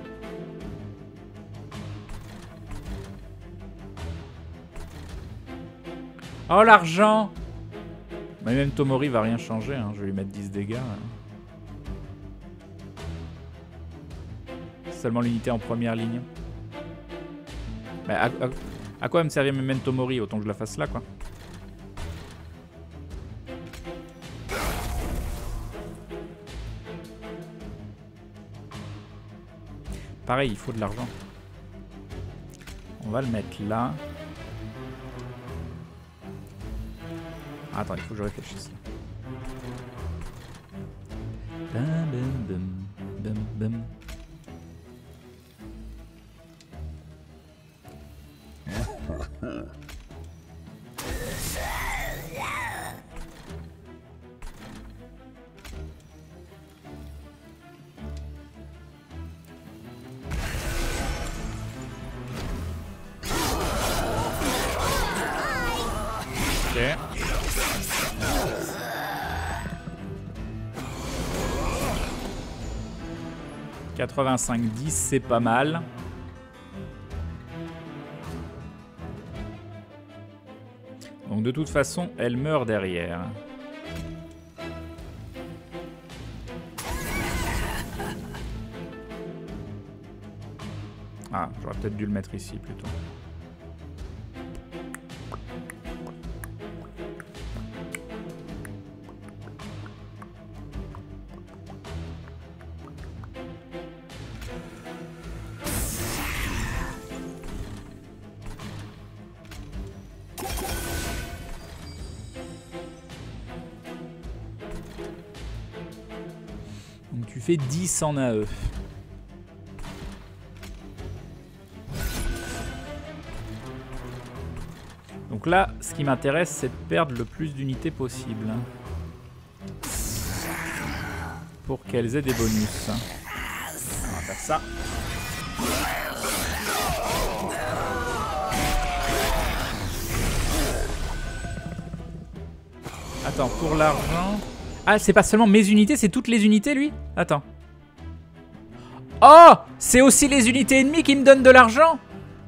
Oh l'argent! Mais même Tomori va rien changer, hein. Je vais lui mettre dix dégâts. Hein. Seulement l'unité en première ligne. Mais à, à, à quoi va me servir Memento Mori? Autant que je la fasse là, quoi. Pareil, il faut de l'argent. On va le mettre là. Ah, attends, il faut que je réfléchisse. Bam, bam, bam, bam, bam. quatre-vingt-cinq dix, c'est pas mal. Donc de toute façon, elle meurt derrière. Ah, j'aurais peut-être dû le mettre ici plutôt. Donc tu fais dix en A E. Donc là, ce qui m'intéresse, c'est de perdre le plus d'unités possible. Pour qu'elles aient des bonus. On va faire ça. Attends, pour l'argent... Ah, c'est pas seulement mes unités, c'est toutes les unités, lui? Attends. Oh! C'est aussi les unités ennemies qui me donnent de l'argent?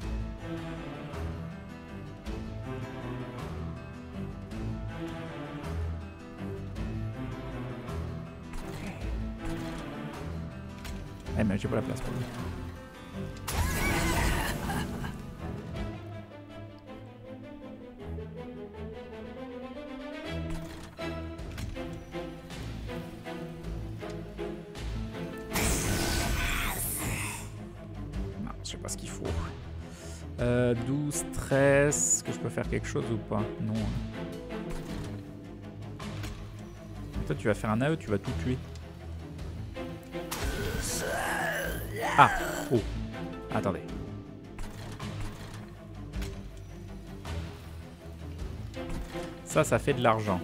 Eh mais j'ai pas la place pour lui. Non, je sais pas ce qu'il faut. Euh, douze, treize, est-ce que je peux faire quelque chose ou pas? Non. Et toi tu vas faire un A E, tu vas tout tuer. Ah! Oh! Attendez. Ça, ça fait de l'argent.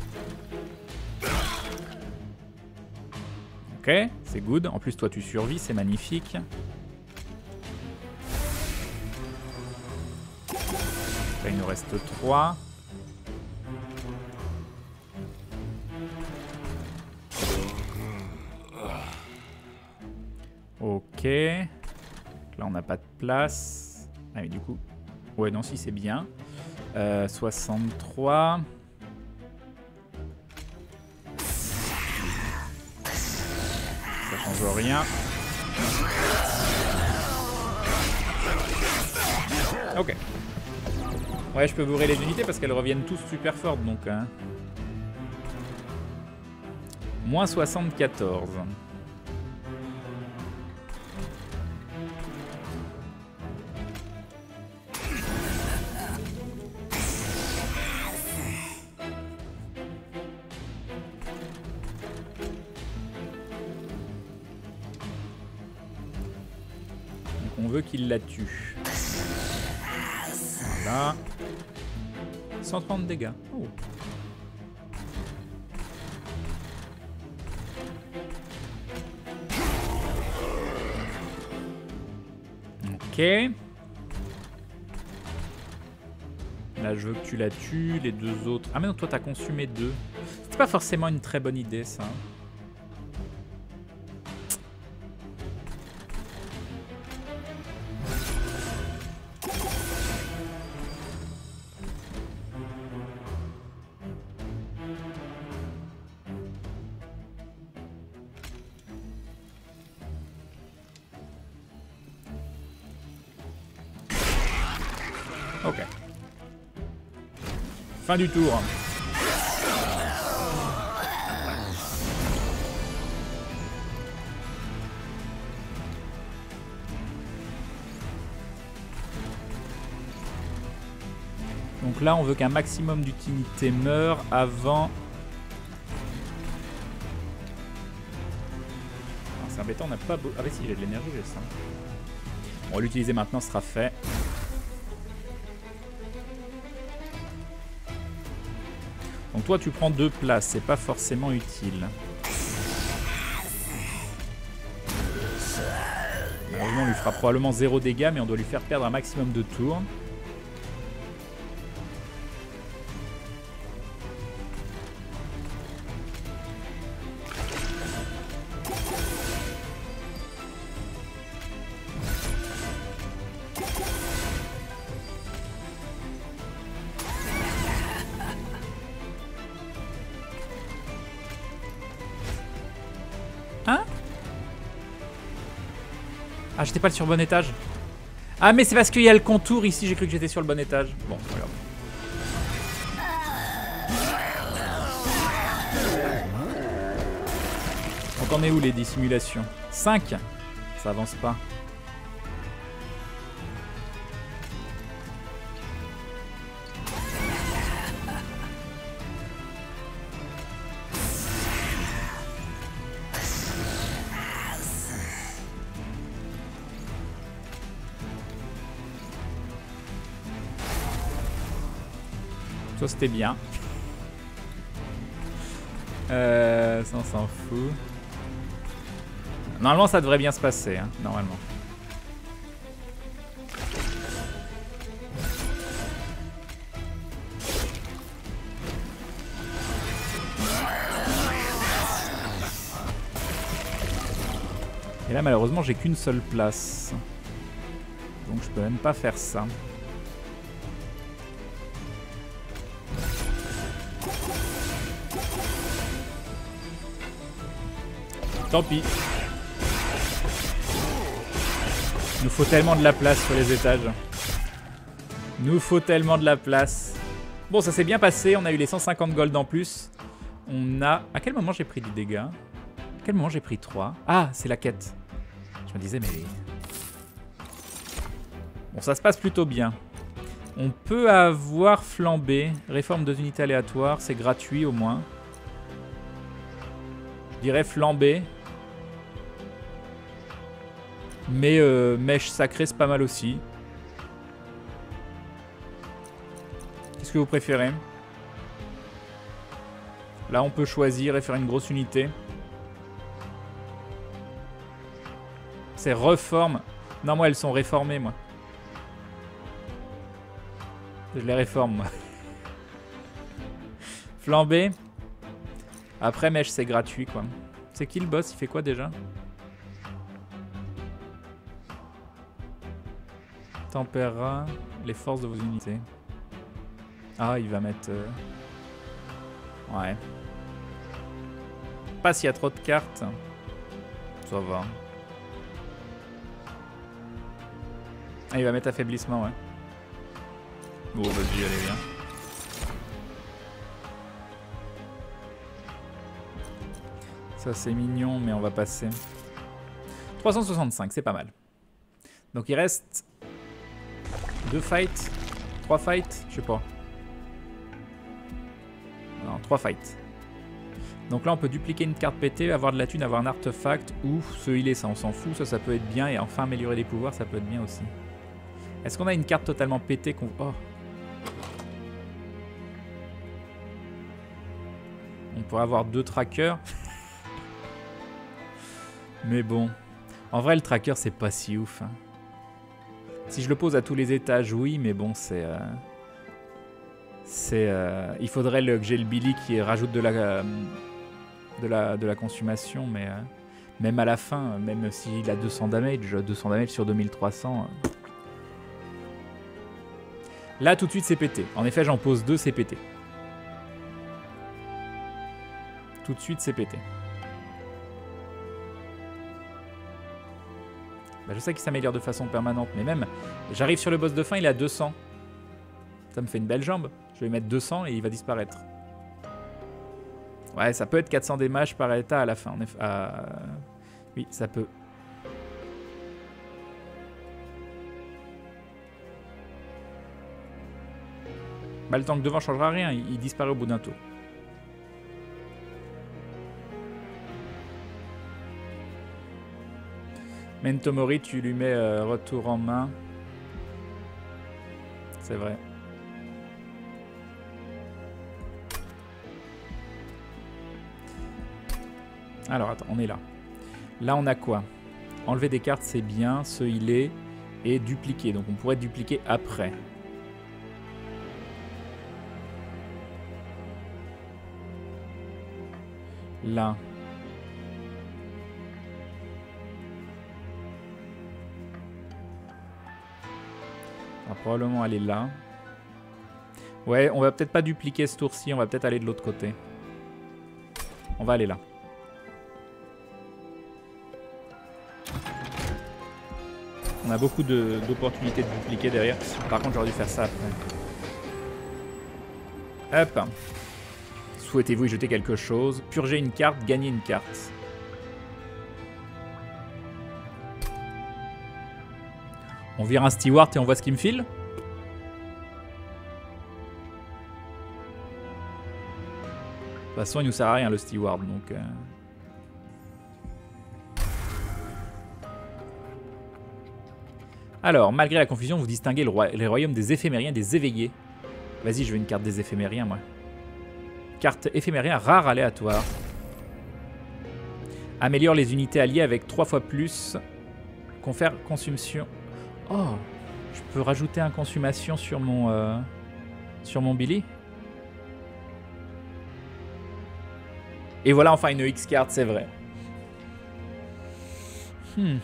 Ok, c'est good. En plus, toi, tu survis, c'est magnifique. Là, il nous reste trois. Ok. Là, on n'a pas de place. Ah, mais du coup... Ouais, non, si, c'est bien. Euh, soixante-trois. Ça change rien. Ok. Ouais, je peux bourrer les unités parce qu'elles reviennent tous super fortes, donc... Hein. Moins soixante-quatorze. On veut qu'il la tue. Voilà. cent trente dégâts. Oh. Ok. Là, je veux que tu la tues. Les deux autres... Ah mais non, toi, t'as consumé deux. C'était pas forcément une très bonne idée, ça. Ok. Fin du tour. Donc là, on veut qu'un maximum d'unités meurent avant... C'est embêtant, on n'a pas... Beau... Ah bah si, j'ai de l'énergie, j'ai ça. On va l'utiliser maintenant, ce sera fait. Donc toi tu prends deux places, c'est pas forcément utile. Malheureusement on lui fera probablement zéro dégâts, mais on doit lui faire perdre un maximum de tours. Hein? Ah, j'étais pas sur le bon étage. Ah, mais c'est parce qu'il y a le contour ici, j'ai cru que j'étais sur le bon étage. Bon, voilà. Donc on est où les dissimulations? cinq. Ça avance pas. Ça c'était bien. Euh, ça on s'en fout. Normalement ça devrait bien se passer, hein, normalement. Et là malheureusement j'ai qu'une seule place. Donc je peux même pas faire ça. Tant pis. Nous faut tellement de la place sur les étages. Nous faut tellement de la place. Bon, ça s'est bien passé. On a eu les cent cinquante gold en plus. On a... À quel moment j'ai pris du dégât? À quel moment j'ai pris trois? Ah, c'est la quête. Je me disais, mais... Bon, ça se passe plutôt bien. On peut avoir flambé. Réforme deux unités aléatoires. C'est gratuit au moins. Je dirais flambé. Mais euh, mèche sacrée, c'est pas mal aussi. Qu'est-ce que vous préférez? Là, on peut choisir et faire une grosse unité. C'est reforme. Non, moi, elles sont réformées, moi. Je les réforme, moi. Flambé. Après, mèche, c'est gratuit, quoi. C'est qui le boss? Il fait quoi déjà? Tempéra les forces de vos unités. Ah, il va mettre... Euh... Ouais. Pas s'il y a trop de cartes. Ça va. Ah, il va mettre affaiblissement, ouais. Bon, vas-y, allez, viens. Ça, c'est mignon, mais on va passer. trois cent soixante-cinq, c'est pas mal. Donc, il reste deux fights, trois fights, je sais pas. Non, trois fights. Donc là, on peut dupliquer une carte pétée, avoir de la thune, avoir un artefact ou se healer, ça, on s'en fout. Ça, ça peut être bien. Et enfin, améliorer les pouvoirs, ça peut être bien aussi. Est-ce qu'on a une carte totalement pétée qu'on... Oh. On pourrait avoir deux trackers. Mais bon. En vrai, le tracker, c'est pas si ouf. Hein. Si je le pose à tous les étages, oui, mais bon, c'est... Euh... C'est... Euh... Il faudrait le... que j'ai le Billy qui rajoute de la... Euh... De la, de la consommation, mais... Euh... Même à la fin, même s'il a deux cents damage, deux cents damage sur deux mille trois cents... Euh... Là, tout de suite, c'est pété. En effet, j'en pose deux, c'est pété. Tout de suite, c'est pété. Bah, je sais qu'il s'améliore de façon permanente, mais même, j'arrive sur le boss de fin, il est à deux cents. Ça me fait une belle jambe. Je vais mettre deux cents et il va disparaître. Ouais, ça peut être quatre cents damage par état à la fin. En effet. Euh... Oui, ça peut. Bah, le tank devant changera rien, il, il disparaît au bout d'un tour. Mentomori, tu lui mets euh, retour en main. C'est vrai. Alors, attends, on est là. Là, on a quoi? Enlever des cartes, c'est bien. Se healer et dupliquer. Donc, on pourrait dupliquer après. Là. On va probablement aller là. Ouais, on va peut-être pas dupliquer ce tour-ci. On va peut-être aller de l'autre côté. On va aller là. On a beaucoup d'opportunités de, de dupliquer derrière. Par contre, j'aurais dû faire ça après. Hop. Souhaitez-vous y jeter quelque chose? Purger une carte, gagner une carte. On vire un steward et on voit ce qu'il me file? De toute façon, il nous sert à rien le steward, donc... Euh... Alors, malgré la confusion, vous distinguez le roi les royaumes des éphémériens des éveillés. Vas-y, je veux une carte des éphémériens, moi. Carte éphémérien rare aléatoire. Améliore les unités alliées avec trois fois plus. Confère consommation. Oh, je peux rajouter un consommation sur mon, euh, sur mon Billy. Et voilà enfin une X-card, c'est vrai. Hmm.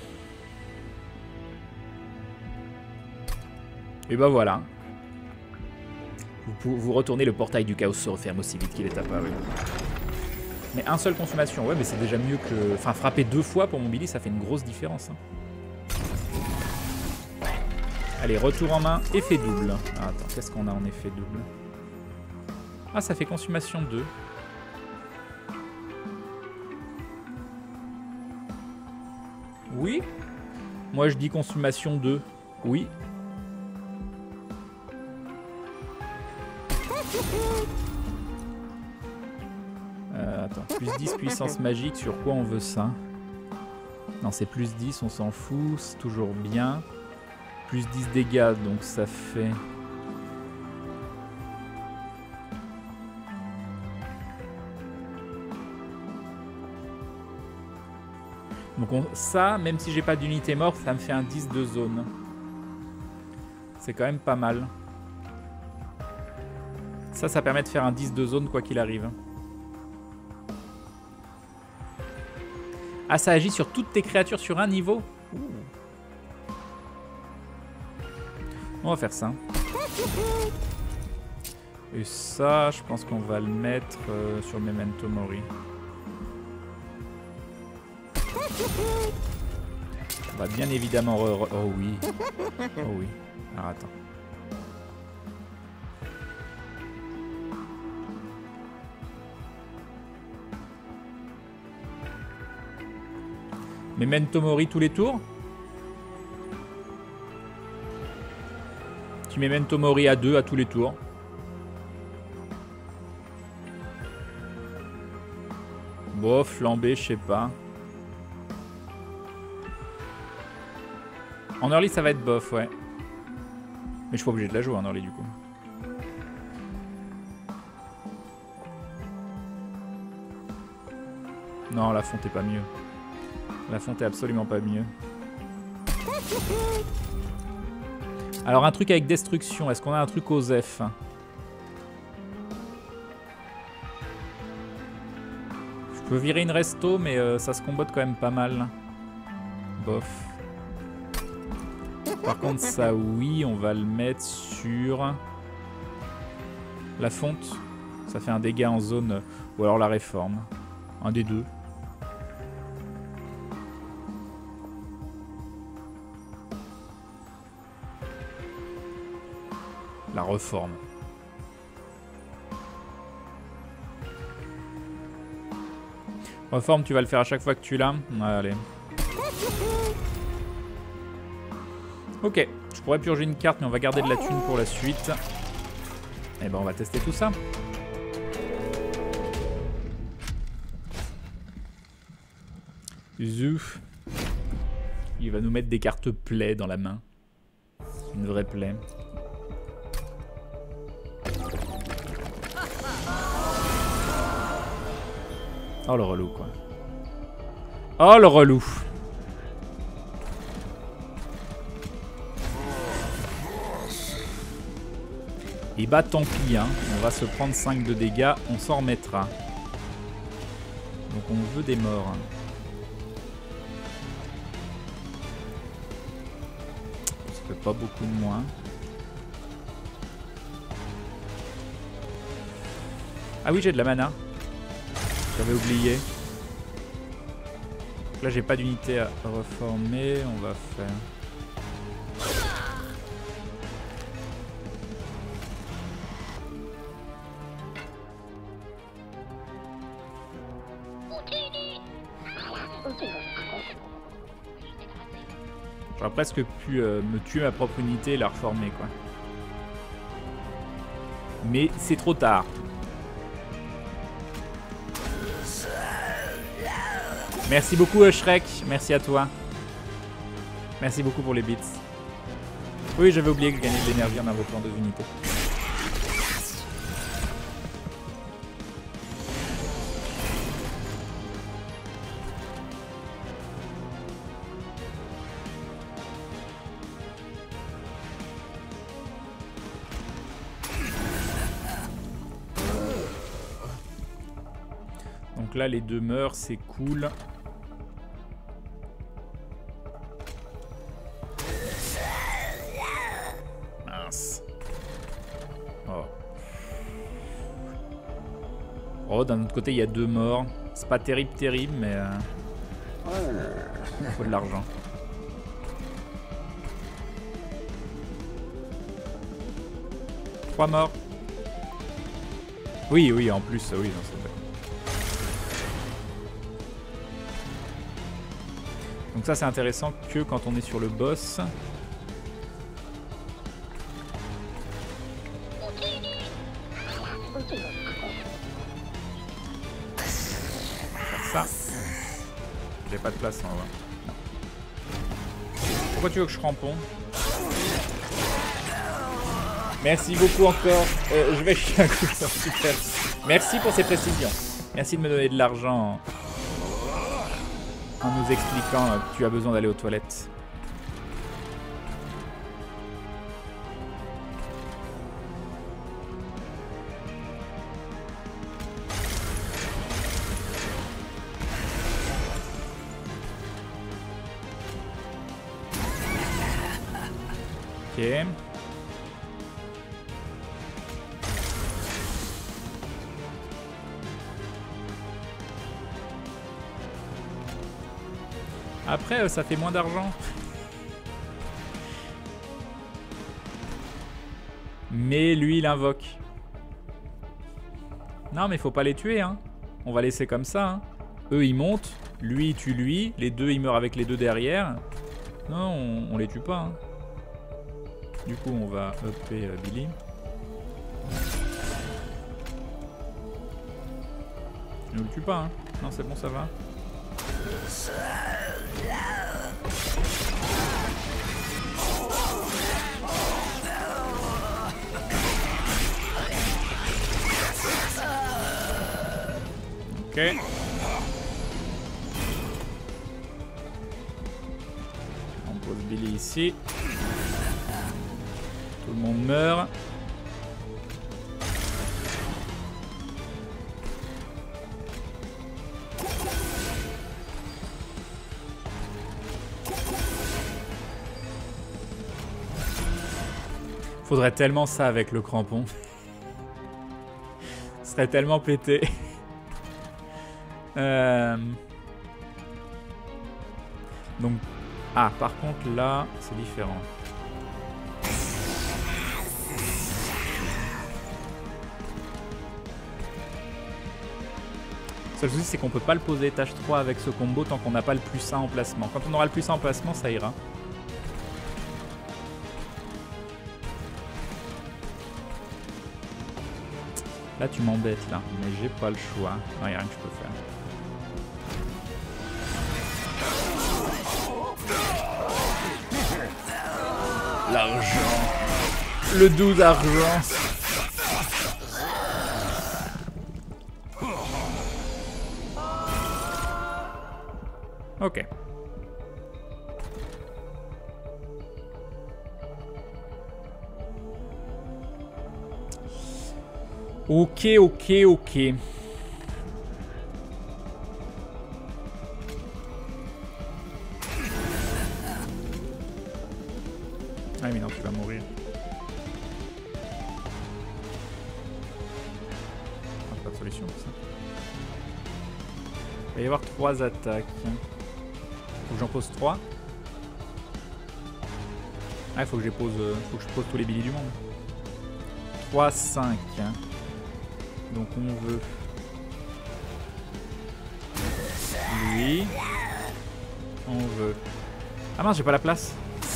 Et bah voilà. Vous, vous retournez, le portail du chaos se referme aussi vite qu'il est apparu. Mais un seul consommation, ouais, mais c'est déjà mieux que... Enfin, frapper deux fois pour mon Billy, ça fait une grosse différence. Hein. Allez, retour en main, effet double. Ah, attends, qu'est-ce qu'on a en effet double? Ah, ça fait consommation deux. Oui. Moi, je dis consommation deux. Oui. Euh, attends, plus dix puissance magique, sur quoi on veut ça? Non, c'est plus dix, on s'en fout, c'est toujours bien. Plus dix dégâts, donc ça fait... Donc on... ça, même si j'ai pas d'unité morte, ça me fait un dix de zone. C'est quand même pas mal. Ça, ça permet de faire un dix de zone quoi qu'il arrive. Ah, ça agit sur toutes tes créatures sur un niveau. Ouh. On va faire ça. Et ça, je pense qu'on va le mettre euh, sur Memento Mori. On va bien évidemment... Re re oh oui. Oh oui. Alors attends. Memento Mori tous les tours. Tu mets Memento Mori à deux à tous les tours. Bof, flambé, je sais pas. En early, ça va être bof, ouais. Mais je suis pas obligé de la jouer en early, du coup. Non, la fonte est pas mieux. La fonte est absolument pas mieux. Alors, un truc avec destruction. Est-ce qu'on a un truc aux F? Je peux virer une resto, mais euh, ça se combotte quand même pas mal. Bof. Par contre, ça, oui, on va le mettre sur la fonte. Ça fait un dégât en zone. Ou alors la réforme. Un des deux. La reforme. Reforme, tu vas le faire à chaque fois que tu l'as. Ouais, allez. Ok, je pourrais purger une carte, mais on va garder de la thune pour la suite. Et ben, on va tester tout ça. Zouf. Il va nous mettre des cartes play dans la main. Une vraie play. Oh le relou quoi. Oh le relou. Et bah tant pis hein. On va se prendre cinq de dégâts. On s'en remettra. Donc on veut des morts. Ça fait pas beaucoup de moins. Ah oui j'ai de la mana. J'avais oublié. Là j'ai pas d'unité à reformer, on va faire. J'aurais presque pu euh, me tuer ma propre unité et la reformer quoi. Mais c'est trop tard. Merci beaucoup Shrek, merci à toi. Merci beaucoup pour les bits. Oui, j'avais oublié que je gagnais de l'énergie en invoquant deux unités. Donc là, les deux meurent, c'est cool. Mince. Oh. Oh, d'un autre côté, il y a deux morts. C'est pas terrible, terrible, mais... Euh... Il faut de l'argent. Trois morts. Oui, oui, en plus, oui, non, c'est vrai. Donc ça c'est intéressant que quand on est sur le boss. Faire ça. J'ai pas de place en vrai. Non. Pourquoi tu veux que je rampon? Merci beaucoup encore. Euh, je vais chier un coup. Super. Merci pour ces précisions. Merci de me donner de l'argent. En nous expliquant que tu as besoin d'aller aux toilettes. Ok. Après, ça fait moins d'argent. Mais lui, il invoque. Non, mais faut pas les tuer, hein. On va laisser comme ça, hein. Eux, ils montent. Lui, il tue lui. Les deux, ils meurent avec les deux derrière. Non, on, on les tue pas. Hein. Du coup, on va upper euh, Billy. Ne le tue pas, hein. Non, c'est bon, ça va. Ok. On pose Billy ici. Tout le monde meurt. Faudrait tellement ça avec le crampon. Ce serait tellement pété. euh... Donc, ah, par contre là, c'est différent. Le seul souci, c'est qu'on peut pas le poser étage trois avec ce combo tant qu'on n'a pas le plus un en placement. Quand on aura le plus un en placement, ça ira. Là, tu m'embêtes, là. Mais j'ai pas le choix. Non, il n'y a rien que je peux faire. L'argent. Le douze argent. Ok. Ok, ok, ok. Ah mais non, tu vas mourir. Ah, pas de solution pour ça. Il va y avoir trois attaques. Faut que j'en pose trois. Ah, il faut que je pose, faut que je pose tous les billets du monde. trois, cinq. Donc on veut lui. On veut. Ah mince, j'ai pas la place.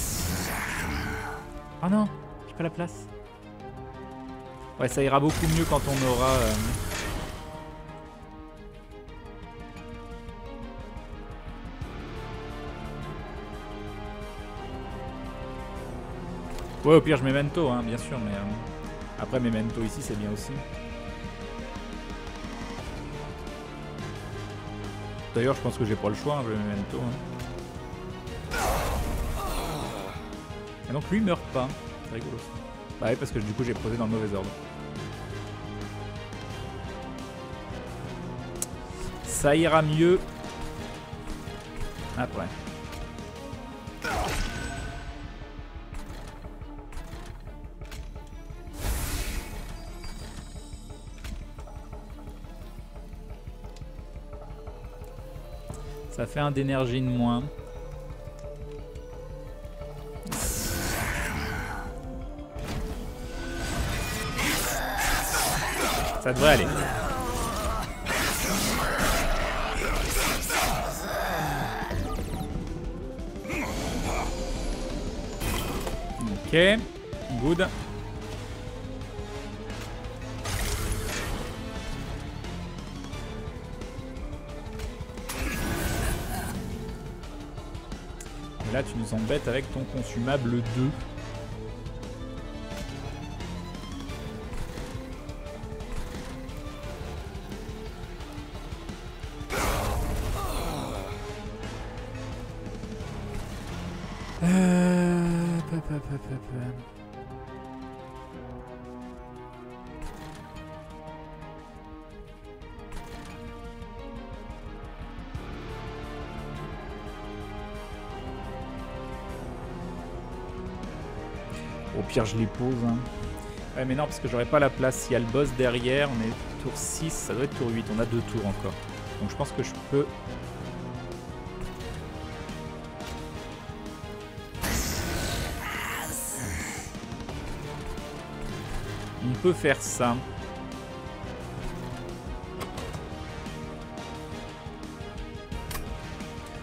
Oh non, j'ai pas la place. Ouais, ça ira beaucoup mieux quand on aura... Euh... Ouais, au pire, je mets Memento, hein, bien sûr, mais... Euh... Après, Memento ici, c'est bien aussi. D'ailleurs, je pense que j'ai pas le choix, hein, je mets Memento. Hein. Et donc, lui, il meurt pas. C'est rigolo. Bah oui, parce que du coup, j'ai posé dans le mauvais ordre. Ça ira mieux après. Ça fait un d'énergie de moins. Ça devrait aller. Ok, good. Et là, tu nous embêtes avec ton consumable deux. Euh... Pa, pa, pa, pa, pa. Au pire, je les pose. Hein. Ouais, mais non, parce que j'aurais pas la place. Il y a le boss derrière. On est tour six, ça doit être tour huit. On a deux tours encore. Donc je pense que je peux... On peut faire ça.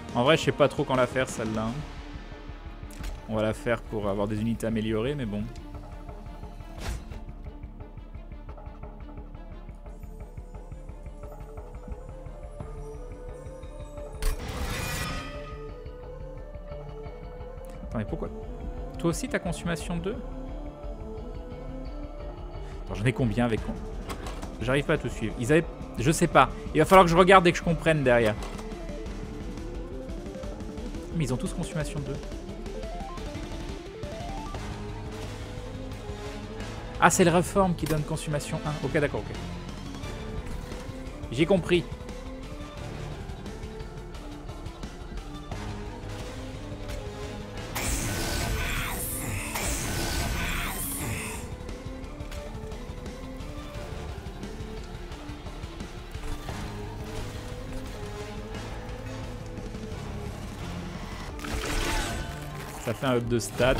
En vrai, je sais pas trop quand la faire, celle-là. On va la faire pour avoir des unités améliorées, mais bon. Attends, mais pourquoi? Toi aussi, t'as consommation deux? Attends, j'en ai combien avec... J'arrive pas à tout suivre. Ils avaient... Je sais pas. Il va falloir que je regarde et que je comprenne derrière. Mais ils ont tous consommation deux. Ah, c'est le réforme qui donne consommation un. Ok, d'accord, ok. J'ai compris. Ça fait un up de stats.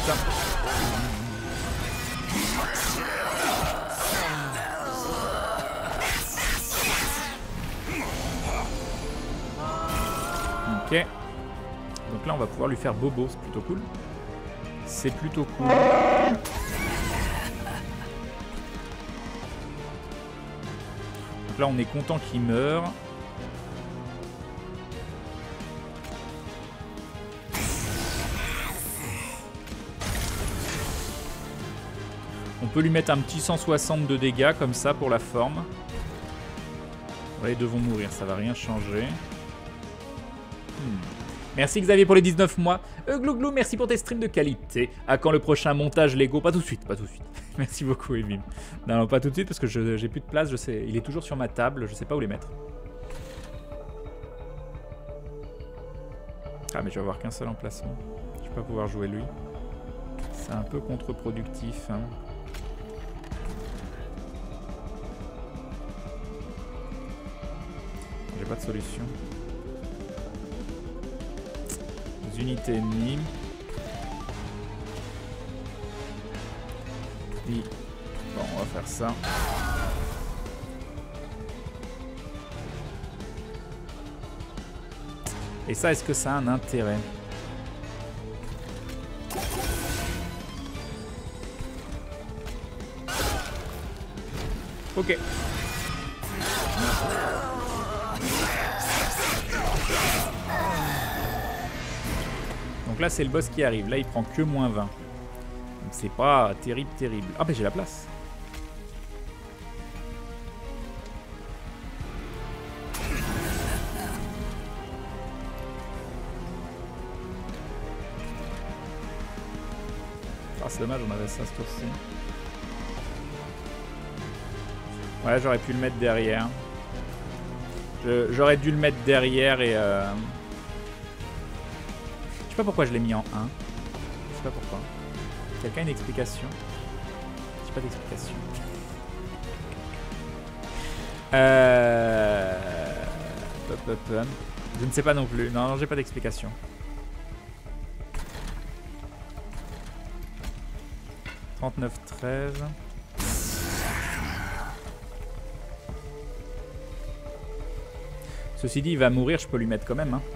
Ok. Donc là, on va pouvoir lui faire bobo. C'est plutôt cool. C'est plutôt cool. Donc là, on est content qu'il meure. On peut lui mettre un petit cent soixante de dégâts comme ça pour la forme. Ouais, ils devront mourir, ça va rien changer. Hmm. Merci Xavier pour les dix-neuf mois. Euh, Glouglou, merci pour tes streams de qualité. À quand le prochain montage Lego? Pas tout de suite, pas tout de suite. Merci beaucoup Evim. Non, non, pas tout de suite parce que je j'ai plus de place. Je sais, il est toujours sur ma table, je sais pas où les mettre. Ah mais je vais avoir qu'un seul emplacement. Je vais pas pouvoir jouer lui. C'est un peu contre-productif. Hein. J'ai pas de solution. Des unités ennemies. Et... Bon, on va faire ça. Et ça, est-ce que ça a un intérêt? Ok. Donc là, c'est le boss qui arrive. Là, il prend que moins vingt. Donc c'est pas terrible, terrible. Ah, bah j'ai la place. Ah, c'est dommage, on avait ça ce tour-ci. Ouais, j'aurais pu le mettre derrière. J'aurais dû le mettre derrière et... Euh... Je sais pas pourquoi je l'ai mis en un. Je sais pas pourquoi. Quelqu'un a une explication? J'ai pas d'explication. Euh... Pop, pop, pop. Je ne sais pas non plus. Non, non, j'ai pas d'explication. trente-neuf treize. Ceci dit, il va mourir, je peux lui mettre quand même. Hein.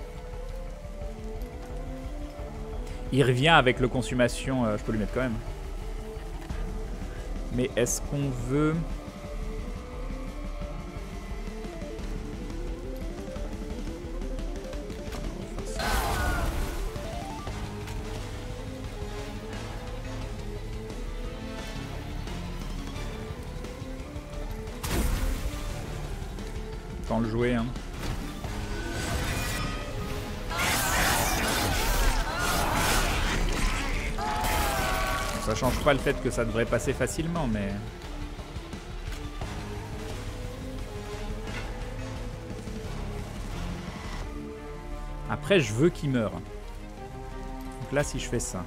Il revient avec le consommation, euh, je peux lui mettre quand même. Mais est-ce qu'on veut... Autant le jouer, hein. Ça change pas le fait que ça devrait passer facilement, mais... Après, je veux qu'il meure. Donc là, si je fais ça...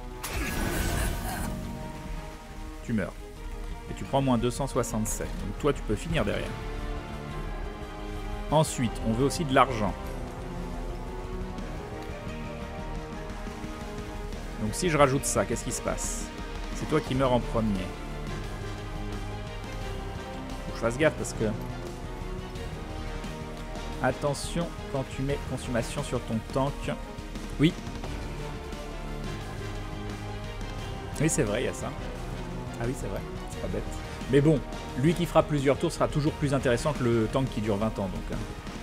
Tu meurs. Et tu prends moins deux cent soixante-sept. Donc toi, tu peux finir derrière. Ensuite, on veut aussi de l'argent. Donc si je rajoute ça, qu'est-ce qui se passe? C'est toi qui meurs en premier. Faut que je fasse gaffe parce que... Attention quand tu mets consommation sur ton tank. Oui. Oui, c'est vrai, il y a ça. Ah oui, c'est vrai, c'est pas bête. Mais bon, lui qui fera plusieurs tours sera toujours plus intéressant que le tank qui dure vingt ans. Donc.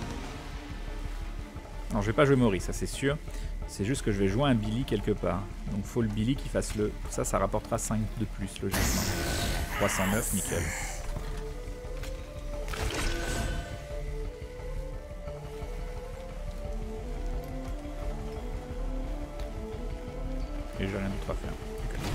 Non, je vais pas jouer Maurice, ça c'est sûr. C'est juste que je vais jouer un Billy quelque part. Donc faut le Billy qui fasse le... Ça, ça rapportera cinq de plus, logiquement. trois cent neuf, nickel. Et j'ai rien d'autre à faire.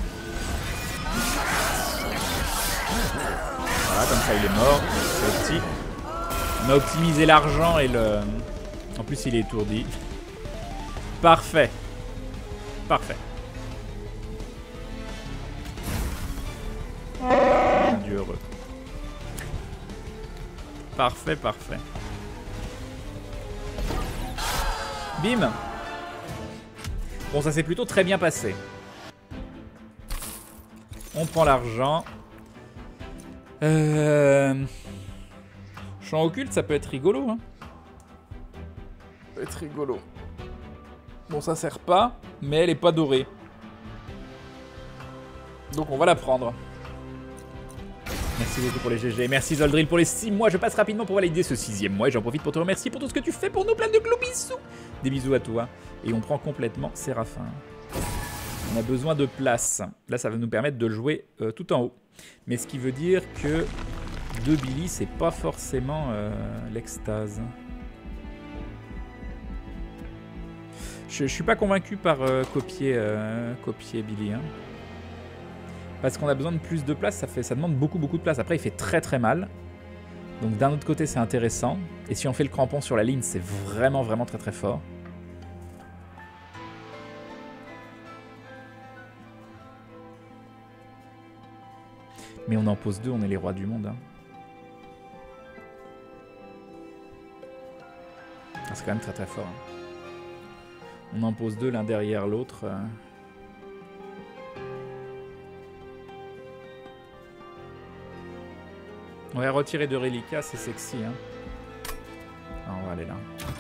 Okay. Voilà, comme ça il est mort. C'est opti. On a optimisé l'argent et le... En plus il est étourdi. Parfait. Parfait. Mon Dieu heureux. Parfait, parfait. Bim. Bon, ça s'est plutôt très bien passé. On prend l'argent. Euh... Champ occulte, ça peut être rigolo. Hein. Ça peut être rigolo. Bon, ça sert pas, mais elle est pas dorée. Donc on va la prendre. Merci beaucoup pour les G G. Merci Zoldril pour les six mois. Je passe rapidement pour valider ce sixième mois et j'en profite pour te remercier pour tout ce que tu fais pour nous. Plein de gros bisous. Des bisous à toi. Et on prend complètement Séraphin. On a besoin de place. Là, ça va nous permettre de le jouer euh, tout en haut. Mais ce qui veut dire que deux Billy, c'est pas forcément euh, l'extase. Je, je suis pas convaincu par euh, copier, euh, copier Billy. Hein. Parce qu'on a besoin de plus de place, ça, fait, ça demande beaucoup beaucoup de place. Après, il fait très très mal. Donc d'un autre côté, c'est intéressant. Et si on fait le crampon sur la ligne, c'est vraiment vraiment très très fort. Mais on en pose deux, on est les rois du monde. Hein. Ah, c'est quand même très très fort. Hein. On en pose deux l'un derrière l'autre. Ouais, retirer de reliquats, c'est sexy. Hein. Ah, on va aller là.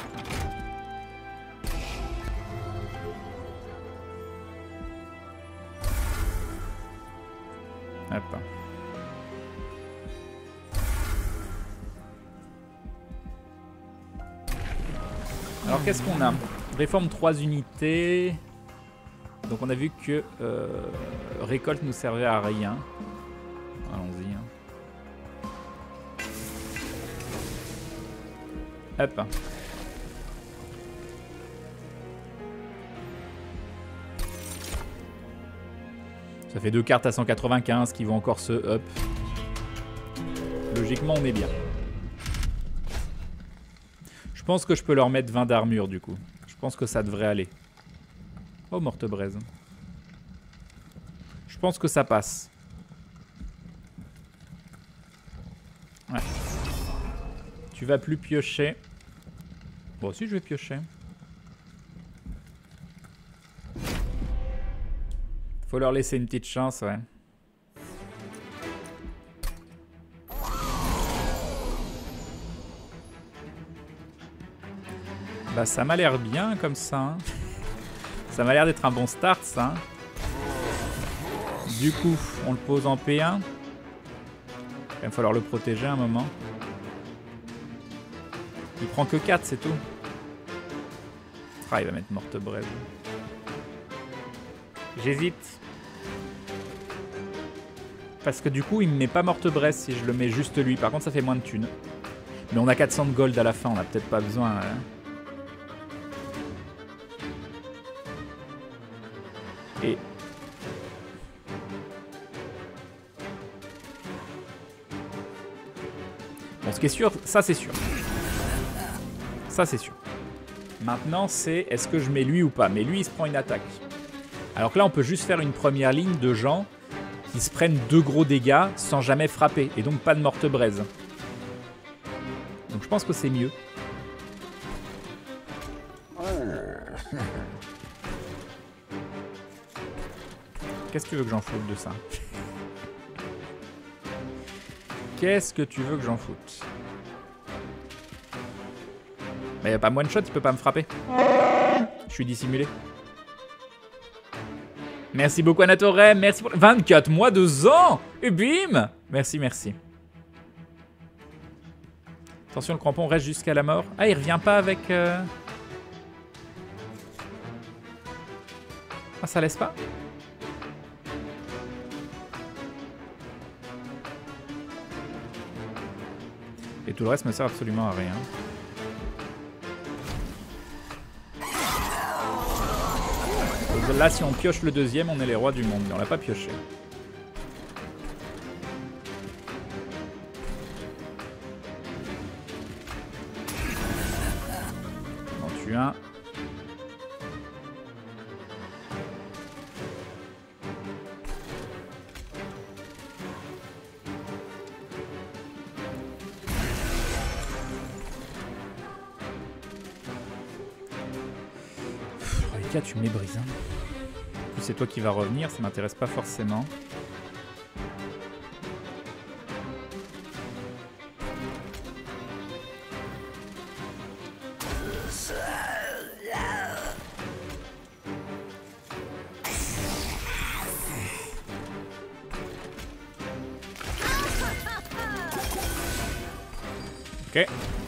Hop. Alors qu'est-ce qu'on a? Réforme trois unités. Donc on a vu que euh, récolte nous servait à rien. Allons-y. Hein. Hop. Ça fait deux cartes à cent quatre-vingt-quinze qui vont encore se up. Logiquement on est bien. Je pense que je peux leur mettre vingt d'armure du coup. Je pense que ça devrait aller. Oh, morte braise. Je pense que ça passe. Ouais. Tu vas plus piocher. Bon, si je vais piocher. Faut leur laisser une petite chance, ouais. Bah ça m'a l'air bien comme ça. Hein. Ça m'a l'air d'être un bon start ça. Du coup, on le pose en P un. Il va falloir le protéger un moment. Il prend que quatre, c'est tout. Ah, il va mettre morte braise. J'hésite. Parce que du coup, il me met pas morte braise si je le mets juste lui. Par contre, ça fait moins de thunes. Mais on a quatre cents de gold à la fin, on a peut-être pas besoin... Hein. Et... Bon, ce qui est sûr, ça c'est sûr. Ça c'est sûr. Maintenant, c'est est-ce que je mets lui ou pas? Mais lui, il se prend une attaque. Alors que là, on peut juste faire une première ligne de gens qui se prennent deux gros dégâts sans jamais frapper. Et donc pas de morte braise. Donc je pense que c'est mieux. Qu'est-ce que tu veux que j'en foute de ça? Qu'est-ce que tu veux que j'en foute? Mais y'a pas one shot, il peut pas me frapper. Je suis dissimulé. Merci beaucoup Anatore, merci pour... vingt-quatre mois, deux ans. Et bim. Merci, merci. Attention, le crampon reste jusqu'à la mort. Ah, il revient pas avec... Euh... Ah, ça laisse pas? Et tout le reste me sert absolument à rien. Là, si on pioche le deuxième, on est les rois du monde. Mais on l'a pas pioché. On en tue un. Rika, tu m'ébrises. Hein. C'est toi qui vas revenir, ça m'intéresse pas forcément. Ok.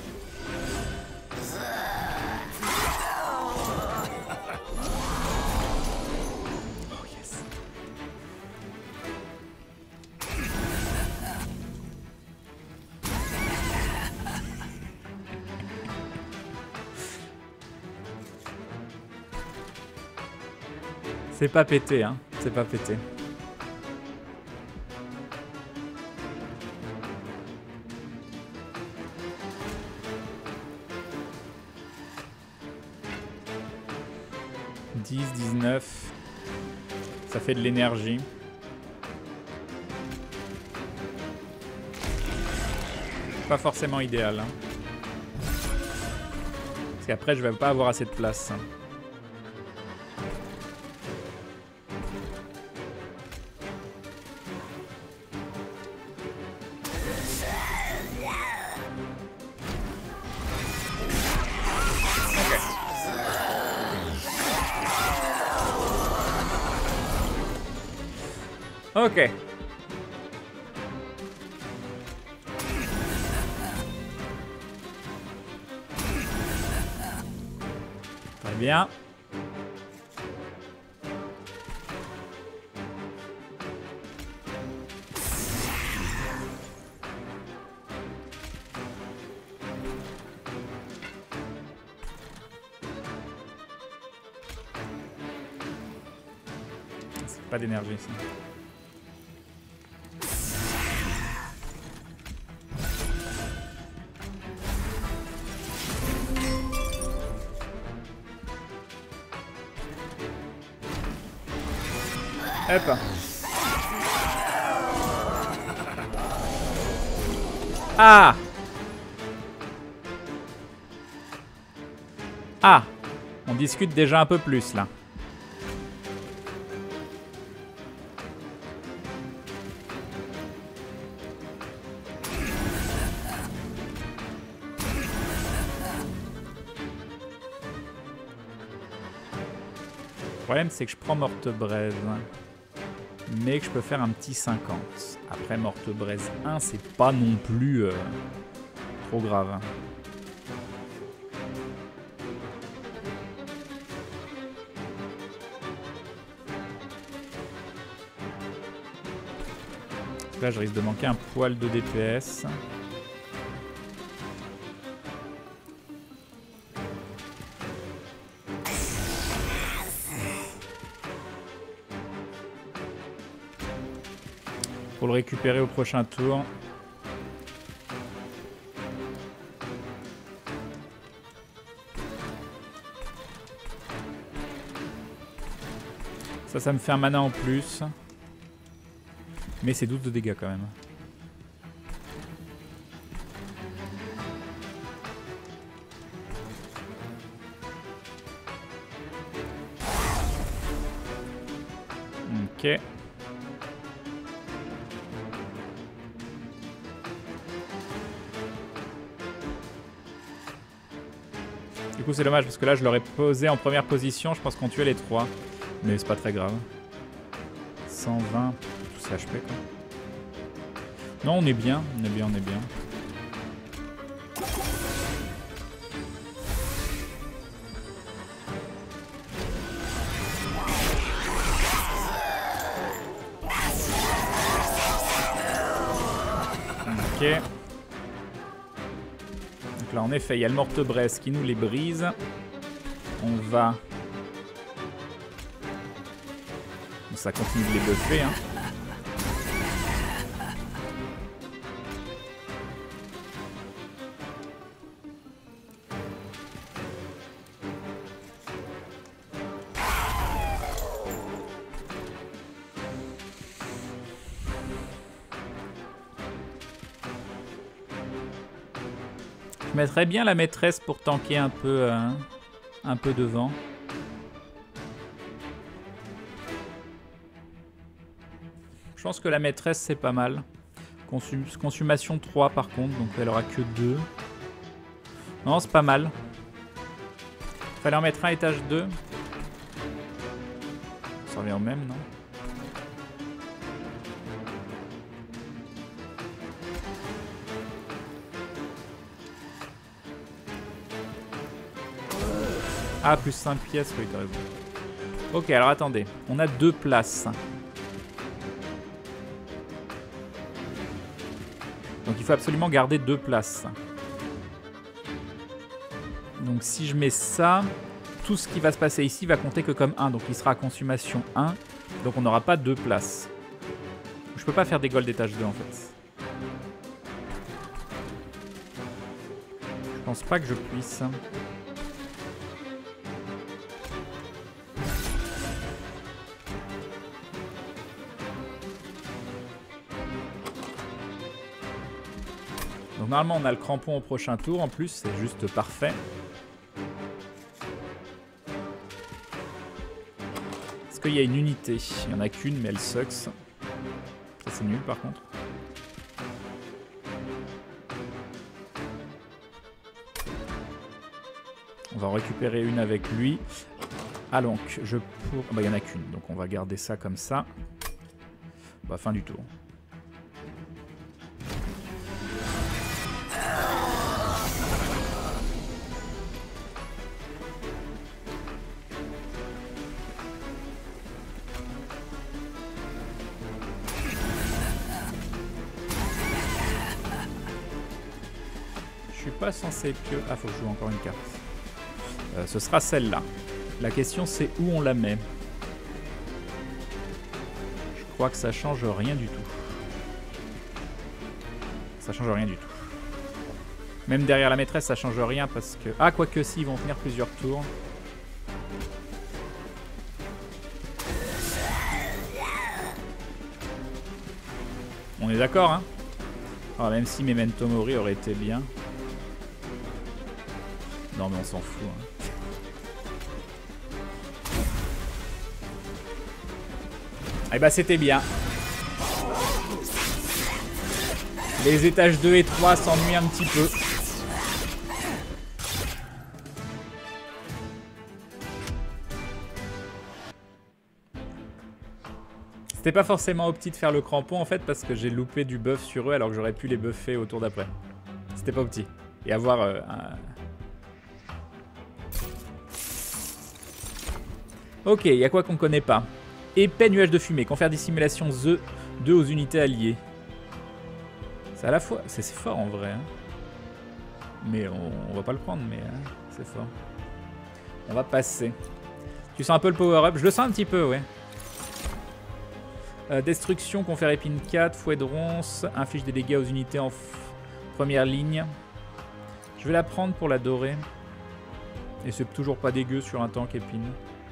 C'est pas pété, hein. C'est pas pété. dix, dix-neuf. Ça fait de l'énergie. Pas forcément idéal. Hein. Parce qu'après, je vais pas avoir assez de place. Ok. Très bien. C'est pas d'énergie ici. Hop. Ah. Ah. On discute déjà un peu plus là. Le problème c'est que je prends morte braise. Mais que je peux faire un petit cinquante. Après, morte braise un, c'est pas non plus euh, trop grave. Là, je risque de manquer un poil de D P S. Pour le récupérer au prochain tour. Ça, ça me fait un mana en plus. Mais c'est douze de dégâts quand même. Ok. coup, c'est dommage parce que là, je l'aurais posé en première position. Je pense qu'on tuait les trois. Mais c'est pas très grave. cent vingt, tout c'est H P quoi. Non, on est bien, on est bien, on est bien. Ok. Donc là, en effet, il y a le morte-braise qui nous les brise. On va... Ça continue de les buffer, hein. Je mettrais bien la maîtresse pour tanker un peu, euh, un peu devant. Je pense que la maîtresse c'est pas mal. Consum consommation trois par contre, donc elle aura que deux. Non, c'est pas mal. Fallait en mettre un étage deux. Ça revient au même, non? Ah, plus cinq pièces, oui, t'as raison. Ok, alors attendez. On a deux places. Donc il faut absolument garder deux places. Donc si je mets ça, tout ce qui va se passer ici va compter que comme un. Donc il sera à consommation un. Donc on n'aura pas deux places. Je peux pas faire des golds d'étage deux en fait. Je pense pas que je puisse. Donc normalement on a le crampon au prochain tour en plus, c'est juste parfait. Est-ce qu'il y a une unité? Il n'y en a qu'une mais elle sucks. Ça c'est nul par contre. On va en récupérer une avec lui. Ah donc je pour... Bah il n'y en a qu'une, donc on va garder ça comme ça. Bah fin du tour. Je suis pas censé que... Ah, faut que je joue encore une carte. Euh, ce sera celle-là. La question, c'est où on la met. Je crois que ça change rien du tout. Ça change rien du tout. Même derrière la maîtresse, ça change rien parce que... Ah, quoique si, ils vont tenir plusieurs tours. On est d'accord, hein? Alors, même si Memento Mori aurait été bien. Non mais on s'en fout. Hein. Eh bah c'était bien. Les étages deux et trois s'ennuient un petit peu. C'était pas forcément opti de faire le crampon en fait parce que j'ai loupé du buff sur eux alors que j'aurais pu les buffer au tour d'après. C'était pas opti. Et avoir euh, un... Ok, il y a quoi qu'on connaît pas? Épais nuage de fumée, confère dissimulation Z deux aux unités alliées. C'est à la fois... C'est fort en vrai. Hein. Mais on, on va pas le prendre, mais hein, c'est fort. On va passer. Tu sens un peu le power-up? Je le sens un petit peu, ouais. Euh, destruction, confère épine quatre, fouet de ronce, inflige des dégâts aux unités en première ligne. Je vais la prendre pour la dorer. Et c'est toujours pas dégueu sur un tank épine.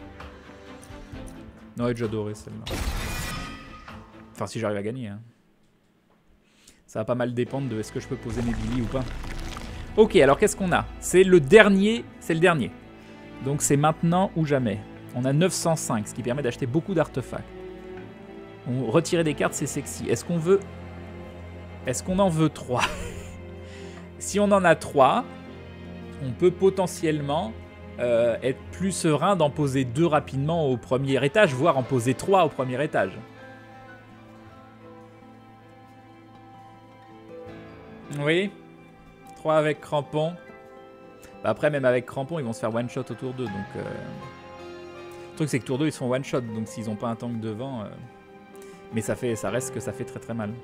Non, elle est déjà dorée celle-là. Enfin, si j'arrive à gagner. Hein. Ça va pas mal dépendre de est-ce que je peux poser mes billy ou pas. Ok, alors qu'est-ce qu'on a? C'est le dernier, c'est le dernier. Donc c'est maintenant ou jamais. On a neuf cent cinq, ce qui permet d'acheter beaucoup d'artefacts. On retirer des cartes, c'est sexy. Est-ce qu'on veut... Est-ce qu'on en veut trois? Si on en a trois, on peut potentiellement euh, être plus serein d'en poser deux rapidement au premier étage, voire en poser trois au premier étage. Oui, trois avec crampon. Bah après, même avec crampon, ils vont se faire one-shot autour d'eux. Donc, euh... le truc, c'est que tour deux, ils se font one-shot. Donc, s'ils n'ont pas un tank devant... Euh... Mais ça, fait, ça reste que ça fait très très mal.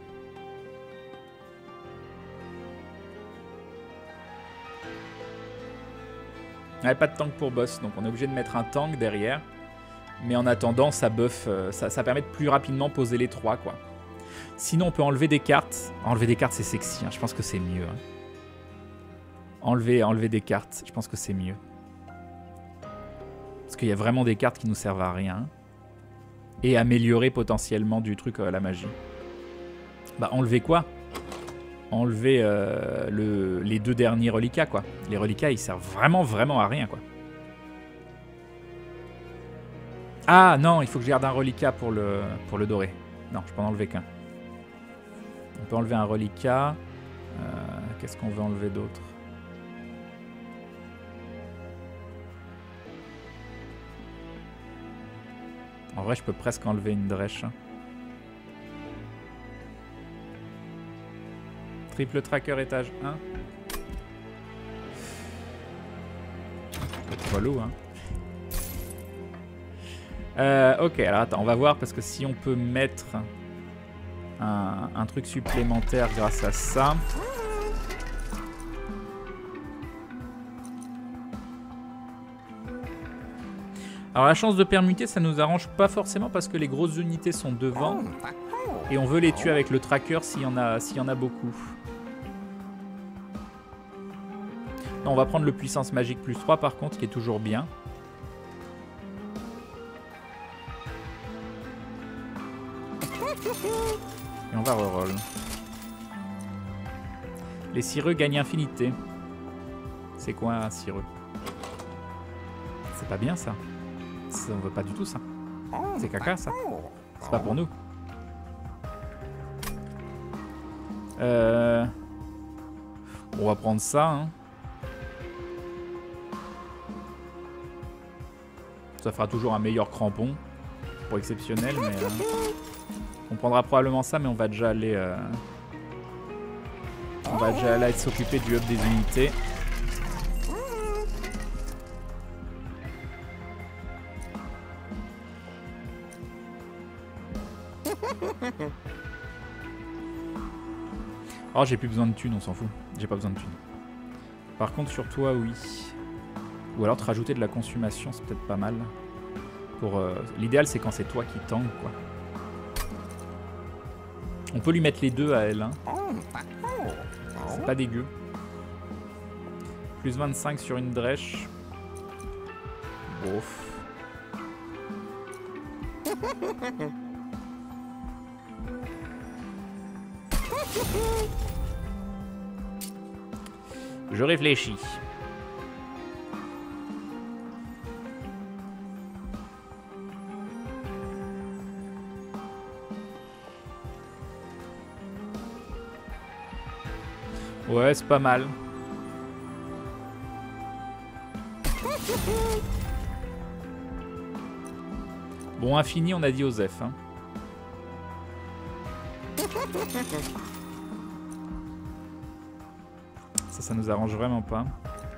Ouais, pas de tank pour boss. Donc, on est obligé de mettre un tank derrière. Mais en attendant, ça buff... Euh, ça, ça permet de plus rapidement poser les trois, quoi. Sinon, on peut enlever des cartes. Enlever des cartes, c'est sexy. Hein. Je pense que c'est mieux. Hein. Enlever, enlever des cartes, je pense que c'est mieux. Parce qu'il y a vraiment des cartes qui nous servent à rien. Et améliorer potentiellement du truc à la magie. Bah, enlever quoi? Enlever euh, le, les deux derniers reliquats, quoi. Les reliquats, ils servent vraiment, vraiment à rien, quoi. Ah, non, il faut que je garde un reliquat pour le, pour le doré. Non, je peux en enlever qu'un. On peut enlever un reliquat. Euh, Qu'est-ce qu'on veut enlever d'autre? En vrai, je peux presque enlever une drèche. Triple tracker étage un. C'est relou, hein. Euh, ok, alors attends, on va voir parce que si on peut mettre un, un truc supplémentaire grâce à ça. Alors la chance de permuter, ça nous arrange pas forcément parce que les grosses unités sont devant et on veut les tuer avec le tracker s'il y en a, s'il y en a beaucoup. Non, on va prendre le puissance magique plus trois par contre, qui est toujours bien. Et on va reroll. Les cireux gagnent infinité. C'est quoi un cireux? C'est pas bien ça. On veut pas du tout ça. C'est caca ça. C'est pas pour nous. Euh... On va prendre ça. Hein. Ça fera toujours un meilleur crampon. Pour exceptionnel, mais... Euh... On prendra probablement ça, mais on va déjà aller... Euh... On va déjà aller s'occuper du hub des unités. Oh, j'ai plus besoin de thunes, on s'en fout. J'ai pas besoin de thunes. Par contre, sur toi, oui. Ou alors te rajouter de la consommation, c'est peut-être pas mal. Pour euh... L'idéal, c'est quand c'est toi qui tank, quoi. On peut lui mettre les deux à elle. Hein. C'est pas dégueu. Plus vingt-cinq sur une drèche. Bof. Je réfléchis. Ouais, c'est pas mal. Bon, infini, on a dit Osef. Hein. Ça, ça nous arrange vraiment pas.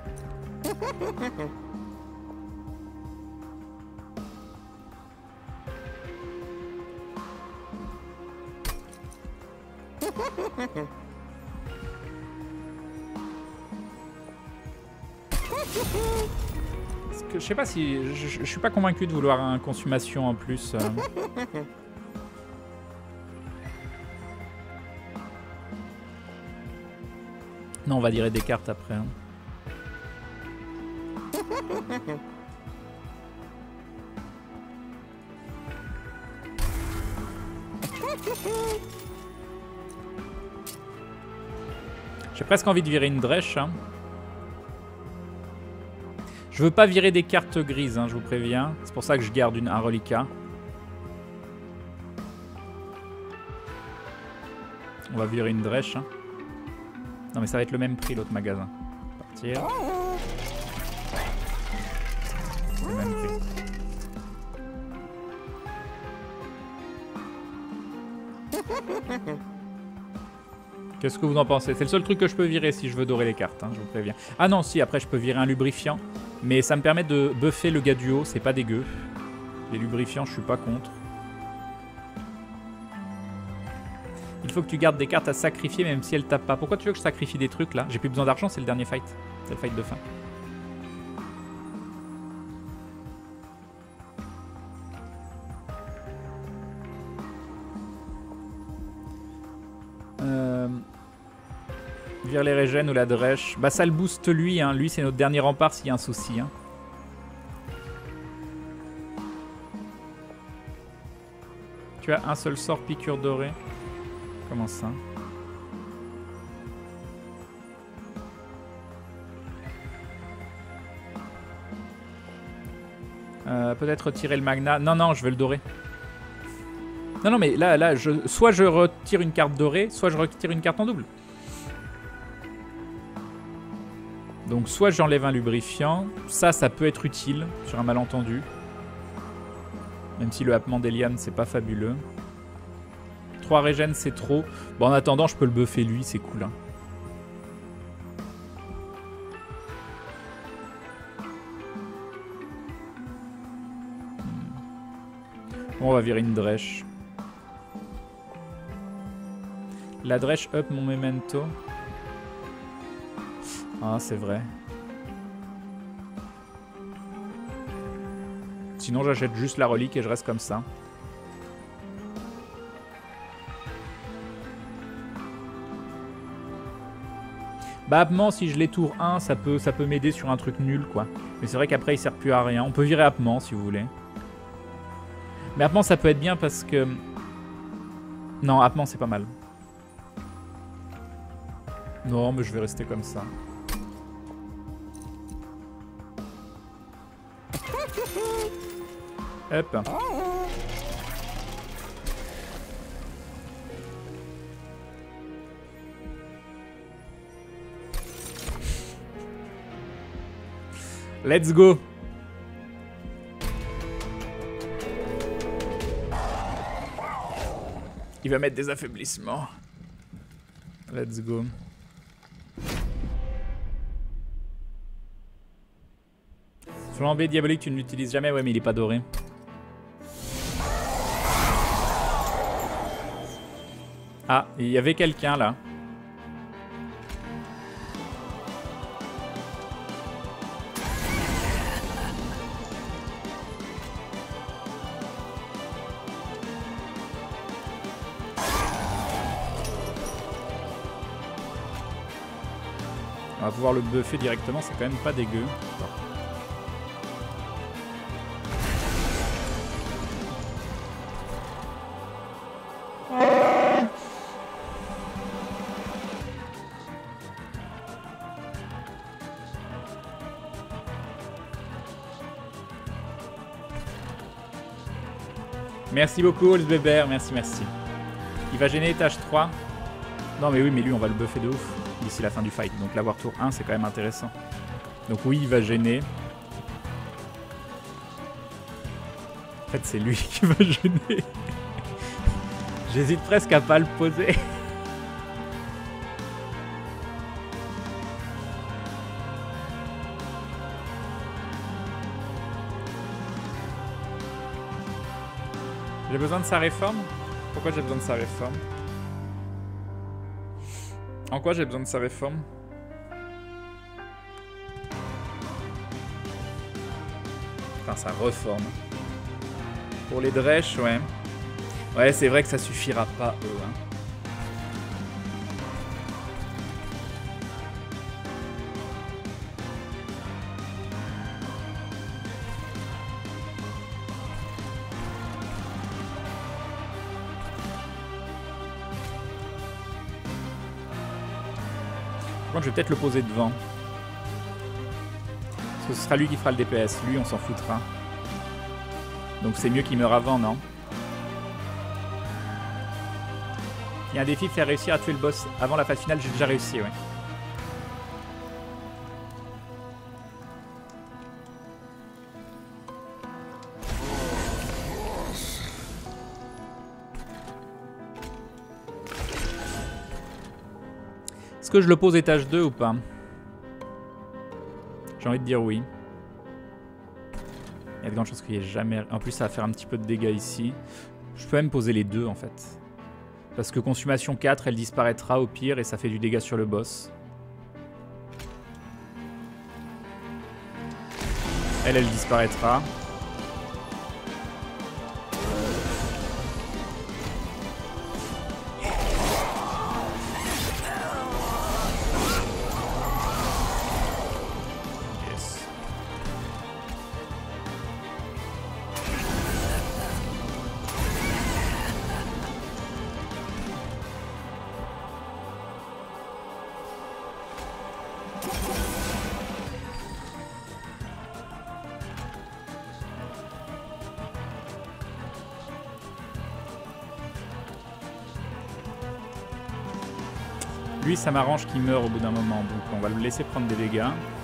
Parce que je sais pas si... Je, je, je suis pas convaincu de vouloir un consommation en plus. Euh. Non, on va virer des cartes après. Hein. J'ai presque envie de virer une drèche. Hein. Je veux pas virer des cartes grises, hein, je vous préviens. C'est pour ça que je garde une, un reliquat. On va virer une drèche. Hein. Non mais ça va être le même prix l'autre magasin. Partir. Qu'est-ce que vous en pensez? C'est le seul truc que je peux virer si je veux dorer les cartes, hein, je vous préviens. Ah non, si, après je peux virer un lubrifiant. Mais ça me permet de buffer le gars du haut, c'est pas dégueu. Les lubrifiants, je suis pas contre. Il faut que tu gardes des cartes à sacrifier même si elles tapent pas. Pourquoi tu veux que je sacrifie des trucs là? J'ai plus besoin d'argent, c'est le dernier fight. C'est le fight de fin. Euh... Vire les régènes ou la drèche. Bah ça le booste lui, hein. Lui c'est notre dernier rempart s'il y a un souci. Hein. Tu as un seul sort piqûre dorée. Comment ça? euh, Peut-être retirer le magna. Non, non, je vais le dorer. Non, non, mais là, là je... soit je retire une carte dorée, soit je retire une carte en double. Donc soit j'enlève un lubrifiant. Ça, ça peut être utile sur un malentendu. Même si le happement des lianes, c'est pas fabuleux. trois régènes, c'est trop. Bon, en attendant, je peux le buffer lui, c'est cool. Hein. Bon, on va virer une drèche. La drèche up mon memento. Ah, c'est vrai. Sinon, j'achète juste la relique et je reste comme ça. Bah, Appement, si je l'ai tour un, ça peut, ça peut m'aider sur un truc nul, quoi. Mais c'est vrai qu'après, il sert plus à rien. On peut virer Appement, si vous voulez. Mais Appement, ça peut être bien parce que... Non, Appement, c'est pas mal. Non, mais je vais rester comme ça. Hop. Let's go. Il va mettre des affaiblissements. Let's go. Flambée diabolique, tu ne l'utilises jamais. Ouais, mais il est pas doré. Ah, il y avait quelqu'un là. On va pouvoir le buffer directement, c'est quand même pas dégueu. Merci beaucoup, Holzbeber, merci, merci. Il va gêner étage trois. Non mais oui, mais lui on va le buffer de ouf d'ici la fin du fight. Donc l'avoir tour un, c'est quand même intéressant. Donc oui, il va gêner. En fait, c'est lui qui va gêner. J'hésite presque à pas le poser. J'ai besoin de sa réforme? Pourquoi j'ai besoin de sa réforme? En quoi j'ai besoin de sa réforme? Enfin, sa reforme. Pour les drèches, ouais. Ouais, c'est vrai que ça suffira pas, eux. Hein. Je vais peut-être le poser devant. Parce que ce sera lui qui fera le D P S. Lui, on s'en foutra. Donc c'est mieux qu'il meure avant, non? Il y a un défi, faire réussir à tuer le boss avant la phase finale. J'ai déjà réussi, ouais. Est-ce que je le pose étage deux ou pas? J'ai envie de dire oui. Il y a de grandes chances qu'il n'y ait jamais... En plus, ça va faire un petit peu de dégâts ici. Je peux même poser les deux, en fait. Parce que consommation quatre, elle disparaîtra au pire et ça fait du dégât sur le boss. Elle, elle disparaîtra. Lui, ça m'arrange qu'il meure au bout d'un moment, donc on va le laisser prendre des dégâts.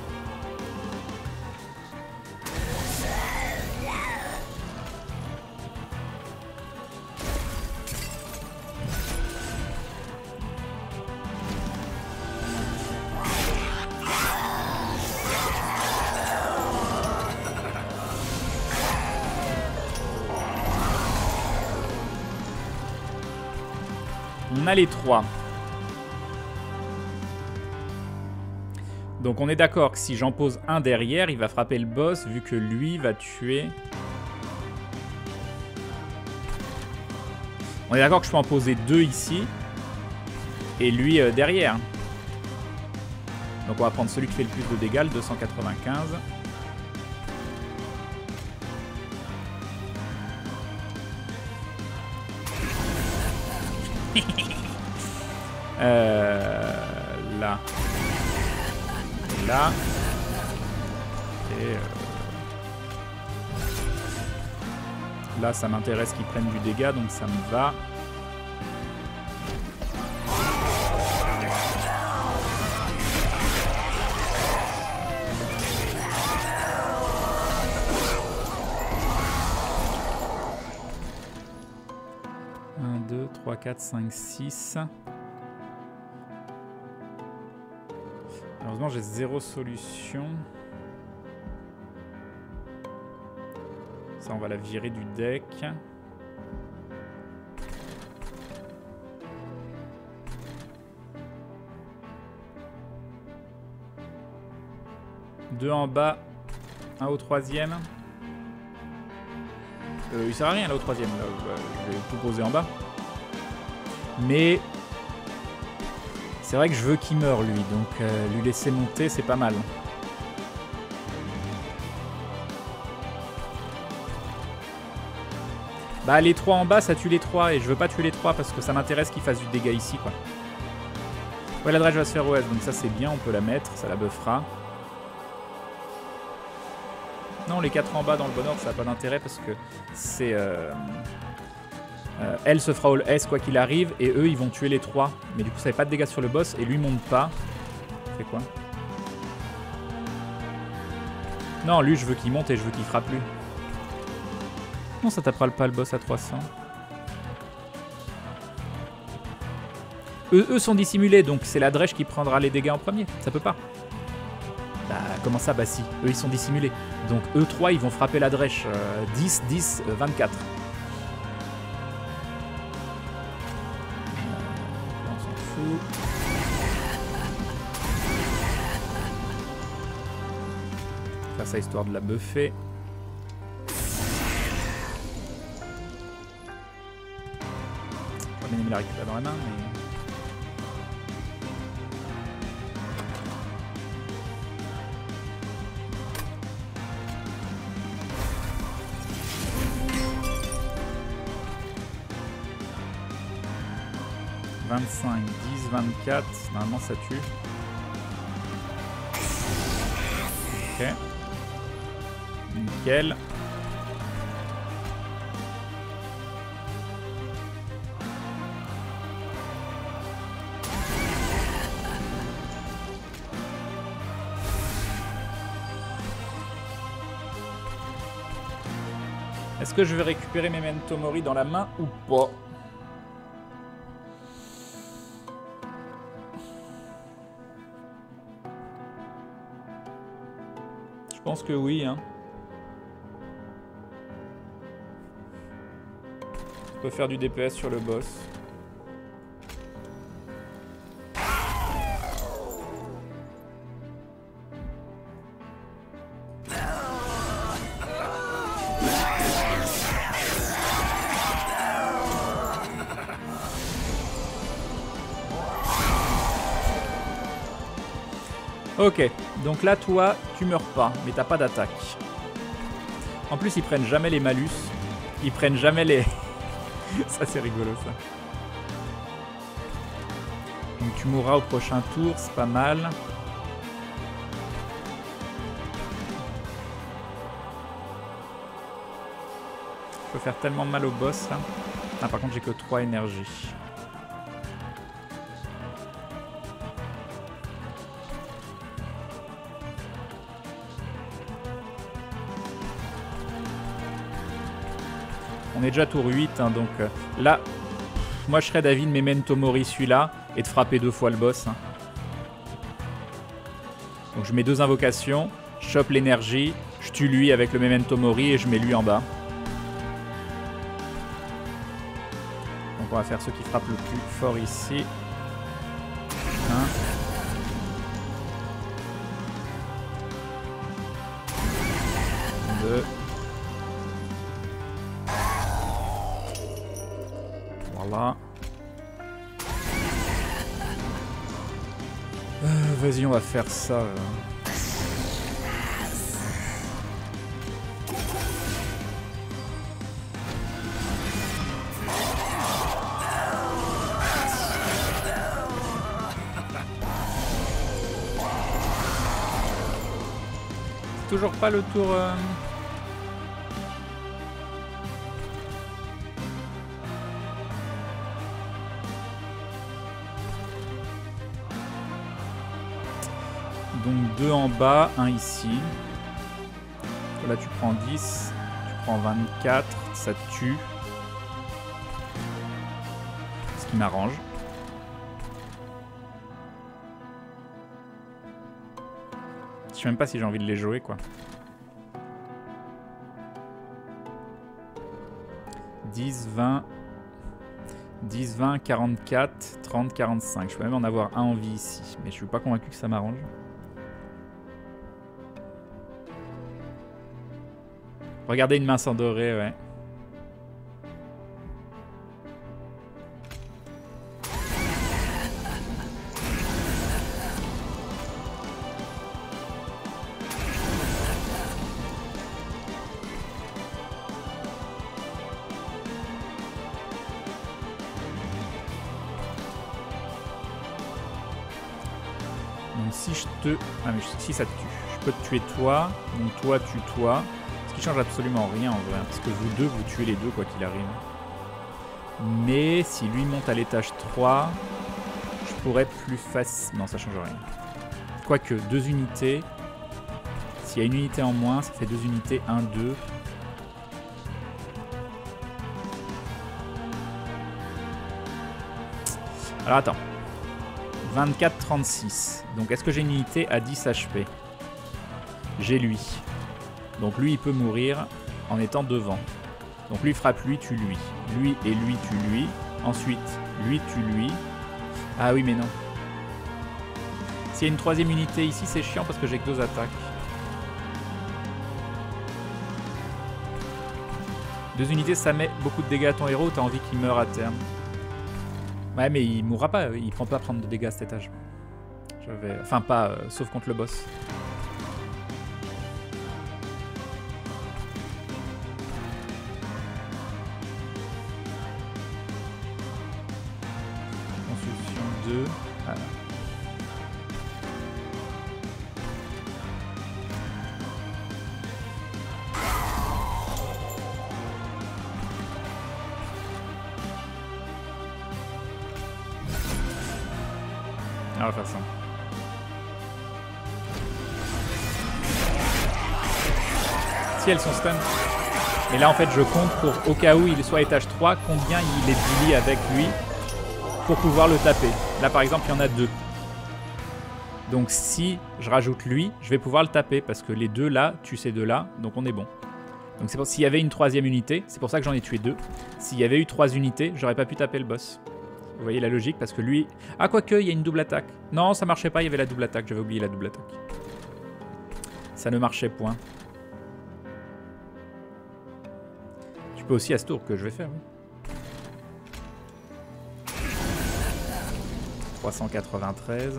On a les trois. Donc on est d'accord que si j'en pose un derrière, il va frapper le boss vu que lui va tuer... On est d'accord que je peux en poser deux ici et lui euh, derrière. Donc on va prendre celui qui fait le plus de dégâts, le deux cent quatre-vingt-quinze. euh, là. Là. Et euh... là, ça m'intéresse qu'ils prennent du dégât, donc ça me va. un, deux, trois, quatre, cinq, six. Malheureusement, j'ai zéro solution. Ça, on va la virer du deck. Deux en bas, un au troisième. Euh, il sert à rien là au troisième. Là. Je vais tout poser en bas. Mais... c'est vrai que je veux qu'il meure lui, donc euh, lui laisser monter c'est pas mal. Bah les trois en bas ça tue les trois et je veux pas tuer les trois parce que ça m'intéresse qu'ils fassent du dégât ici quoi. Ouais la dredge va se faire O S donc ça c'est bien, on peut la mettre, ça la buffera. Non les quatre en bas dans le bon ordre ça n'a pas d'intérêt parce que c'est... Euh... Euh, elle se fera all S quoi qu'il arrive et eux ils vont tuer les trois mais du coup ça fait pas de dégâts sur le boss et lui monte pas. C'est quoi? Non lui je veux qu'il monte et je veux qu'il frappe lui. Non ça tapera pas le boss à trois cents. Eux, eux sont dissimulés donc c'est la dredge qui prendra les dégâts en premier. Ça peut pas. Bah comment ça? Bah si. Eux ils sont dissimulés. Donc eux trois ils vont frapper la dredge. Euh, dix, dix, vingt-quatre. Faire ça histoire de la buffer. J'aurais bien aimé la récupérer dans la main, mais... vingt-cinq, dix, vingt-quatre, normalement ça tue. Ok. Nickel. Est-ce que je vais récupérer mes Memento Mori dans la main ou pas? pense que oui. Hein. On peut faire du D P S sur le boss. Ok, donc là toi tu meurs pas, mais t'as pas d'attaque. En plus ils prennent jamais les malus, ils prennent jamais les... ça c'est rigolo ça. Donc tu mourras au prochain tour, c'est pas mal. Je peux faire tellement mal au boss là. Ah par contre j'ai que trois énergies. On est déjà tour huit, hein, donc euh, là, moi je serais David Memento Mori celui-là, et de frapper deux fois le boss. Hein. Donc je mets deux invocations, je chope l'énergie, je tue lui avec le Memento Mori et je mets lui en bas. Donc on va faire ceux qui frappent le plus fort ici. Un. Deux. Voilà. Euh, Vas-y, on va faire ça. Euh. Toujours pas le tour... Euh... Donc deux en bas, un ici. Là tu prends dix, tu prends vingt-quatre, ça te tue. Ce qui m'arrange. Je sais même pas si j'ai envie de les jouer quoi. dix, vingt, dix, vingt, quarante-quatre, trente, quarante-cinq. Je peux même en avoir un en vie ici, mais je suis pas convaincu que ça m'arrange. Regardez une main sans doré, ouais. Donc si je te... Ah mais si ça te tue. Je peux te tuer toi, donc toi tue toi. Ce qui change absolument rien en vrai, parce que vous deux, vous tuez les deux quoi qu'il arrive. Mais si lui monte à l'étage trois, je pourrais plus facile... Non, ça change rien. Quoique, deux unités. S'il y a une unité en moins, ça fait deux unités, un, deux. Alors attends. vingt-quatre, trente-six. Donc est-ce que j'ai une unité à dix H P? J'ai lui. Donc lui il peut mourir en étant devant. Donc lui frappe lui, tue lui. Lui et lui tue lui. Ensuite lui tue lui. Ah oui mais non. S'il y a une troisième unité ici c'est chiant parce que j'ai que deux attaques. Deux unités ça met beaucoup de dégâts à ton héros, t'as envie qu'il meure à terme. Ouais mais il mourra pas, il prend pas à prendre de dégâts à cet étage. Je vais... Enfin pas, euh, sauf contre le boss. deux. Voilà. On va faire ça. Si elles sont stun. Et là en fait je compte pour au cas où il soit étage trois, combien il est bully avec lui pour pouvoir le taper. Là par exemple il y en a deux. Donc si je rajoute lui, je vais pouvoir le taper parce que les deux là tuent ces deux là, donc on est bon. Donc c'est pour s'il y avait une troisième unité, c'est pour ça que j'en ai tué deux. S'il y avait eu trois unités, j'aurais pas pu taper le boss. Vous voyez la logique parce que lui... Ah quoique, il y a une double attaque. Non, ça marchait pas, il y avait la double attaque, j'avais oublié la double attaque. Ça ne marchait point. Tu peux aussi à ce tour que je vais faire, oui. trois cent quatre-vingt-treize.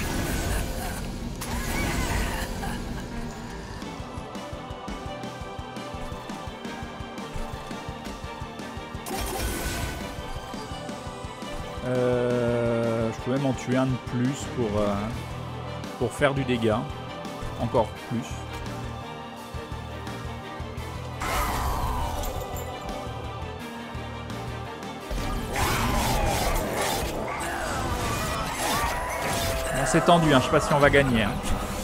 Euh, je peux même en tuer un de plus pour, euh, pour faire du dégât. Encore plus. Bon, c'est tendu, hein. Je sais pas si on va gagner. Hein.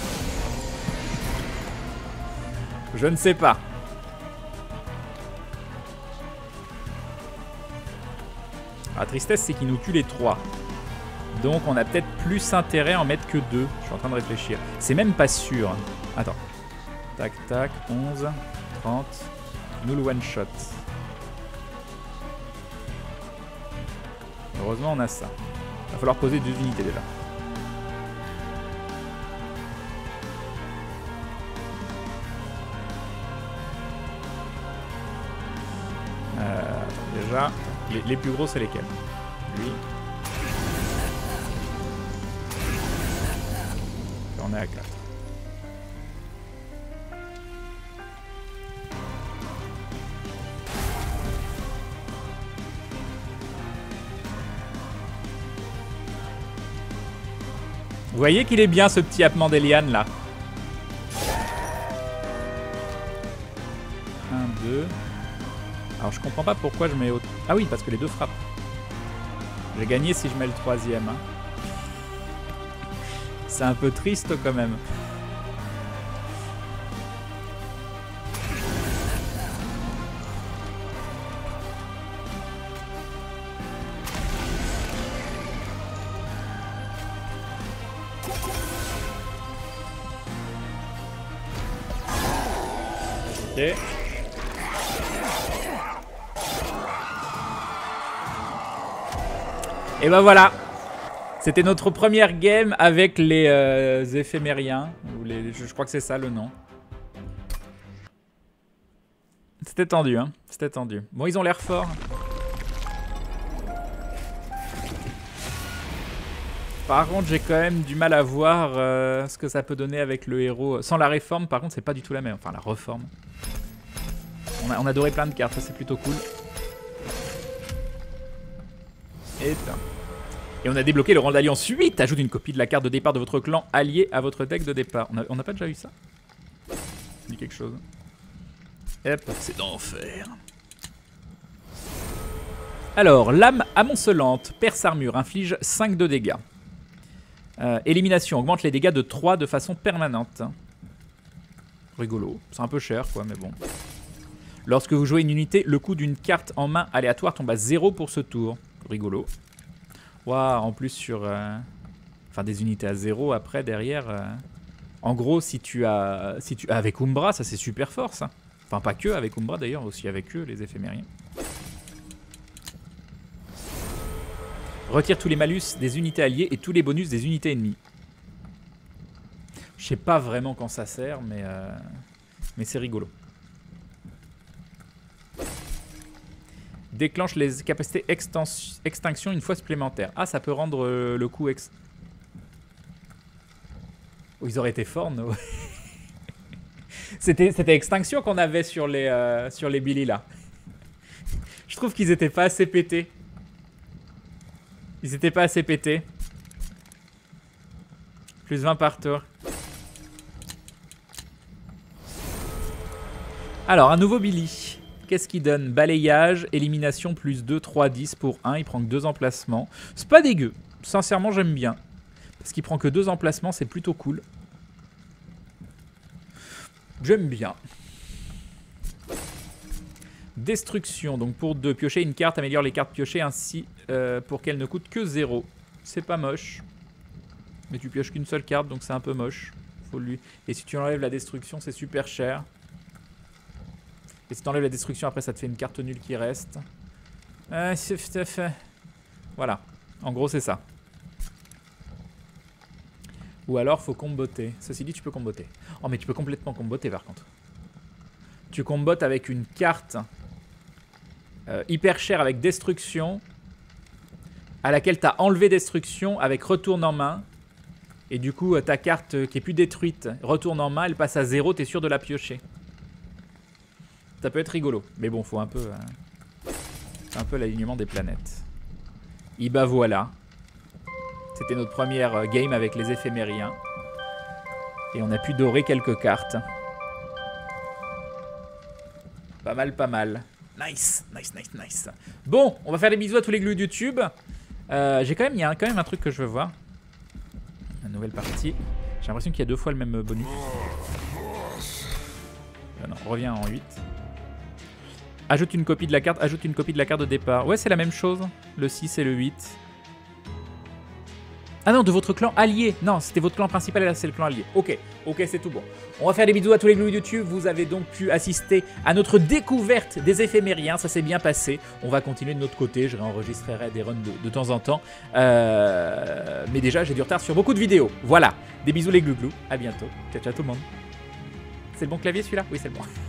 Je ne sais pas. La tristesse, c'est qu'il nous tue les trois. Donc on a peut-être plus intérêt à en mettre que deux. Je suis en train de réfléchir. C'est même pas sûr. Attends. Tac, tac. onze, trente. Null one shot. Heureusement, on a ça. Il va falloir poser deux unités déjà. Euh, déjà, les, les plus gros, c'est lesquels? Lui. On est à quatre. Vous voyez qu'il est bien ce petit appement des lianes là. un, deux. Alors je comprends pas pourquoi je mets autant. Ah oui, parce que les deux frappent. J'ai gagné si je mets le troisième. Hein. C'est un peu triste quand même. Ok. Et ben voilà. C'était notre première game avec les euh, éphémériens. Ou les, je, je crois que c'est ça le nom. C'était tendu, hein. C'était tendu. Bon, ils ont l'air forts. Par contre, j'ai quand même du mal à voir euh, ce que ça peut donner avec le héros. Sans la réforme, par contre, c'est pas du tout la même. Enfin, la reforme. On a, on a doré plein de cartes, ça c'est plutôt cool. Et putain. Et on a débloqué le rang d'alliance huit. Ajoute une copie de la carte de départ de votre clan allié à votre deck de départ. On n'a pas déjà eu ça? Dit quelque chose. Hop, c'est d'enfer. Alors, lame amoncelante, perce armure, inflige cinq de dégâts. Euh, élimination, augmente les dégâts de trois de façon permanente. Rigolo. C'est un peu cher, quoi, mais bon. Lorsque vous jouez une unité, le coût d'une carte en main aléatoire tombe à zéro pour ce tour. Rigolo. Waouh, en plus sur... Euh... Enfin, des unités à zéro, après, derrière... Euh... En gros, si tu as... Si tu... Avec Umbra, ça c'est super fort, ça. Enfin, pas que avec Umbra, d'ailleurs, aussi avec eux, les éphémériens. Retire tous les malus des unités alliées et tous les bonus des unités ennemies. Je sais pas vraiment quand ça sert, mais, euh... mais c'est rigolo. Déclenche les capacités extinction une fois supplémentaire. Ah, ça peut rendre euh, le coup ex... Oh, ils auraient été forts, no. C'était extinction qu'on avait sur les, euh, sur les Billy, là. Je trouve qu'ils étaient pas assez pétés. Ils étaient pas assez pétés. Plus vingt par tour. Alors, un nouveau Billy. Qu'est-ce qu'il donne? Balayage, élimination, plus deux, trois, dix pour un. Il prend que deux emplacements. C'est pas dégueu. Sincèrement, j'aime bien. Parce qu'il prend que deux emplacements, c'est plutôt cool. J'aime bien. Destruction, donc pour deux. Piocher une carte améliore les cartes piochées ainsi euh, pour qu'elles ne coûtent que zéro. C'est pas moche. Mais tu pioches qu'une seule carte, donc c'est un peu moche. Faut lui... Et si tu enlèves la destruction, c'est super cher. Et si tu enlèves la destruction, après ça te fait une carte nulle qui reste. Euh, voilà. En gros, c'est ça. Ou alors, faut comboter. Ceci dit, tu peux comboter. Oh, mais tu peux complètement comboter par contre. Tu combotes avec une carte euh, hyper chère avec destruction, à laquelle tu as enlevé destruction avec retourne en main. Et du coup, ta carte qui est plus détruite retourne en main, elle passe à zéro, tu es sûr de la piocher. Ça peut être rigolo. Mais bon, faut un peu, euh, un peu l'alignement des planètes. Et bah voilà. C'était notre première game avec les éphémériens. Et on a pu dorer quelques cartes. Pas mal, pas mal. Nice, nice, nice, nice. Bon, on va faire des bisous à tous les glues de YouTube. Euh, J'ai quand même, il y a quand même un truc que je veux voir. Une nouvelle partie. J'ai l'impression qu'il y a deux fois le même bonus. Euh, non, reviens en huit. Ajoute une copie de la carte, ajoute une copie de la carte de départ. Ouais, c'est la même chose. Le six et le huit. Ah non, de votre clan allié. Non, c'était votre clan principal et là c'est le clan allié. Ok, ok, c'est tout bon. On va faire des bisous à tous les glues YouTube. Vous avez donc pu assister à notre découverte des éphémériens. Ça s'est bien passé. On va continuer de notre côté. Je réenregistrerai des runs de, de temps en temps. Euh, mais déjà, j'ai du retard sur beaucoup de vidéos. Voilà. Des bisous les glues. À bientôt. Ciao, ciao tout le monde. C'est le bon clavier celui-là? Oui, c'est le bon.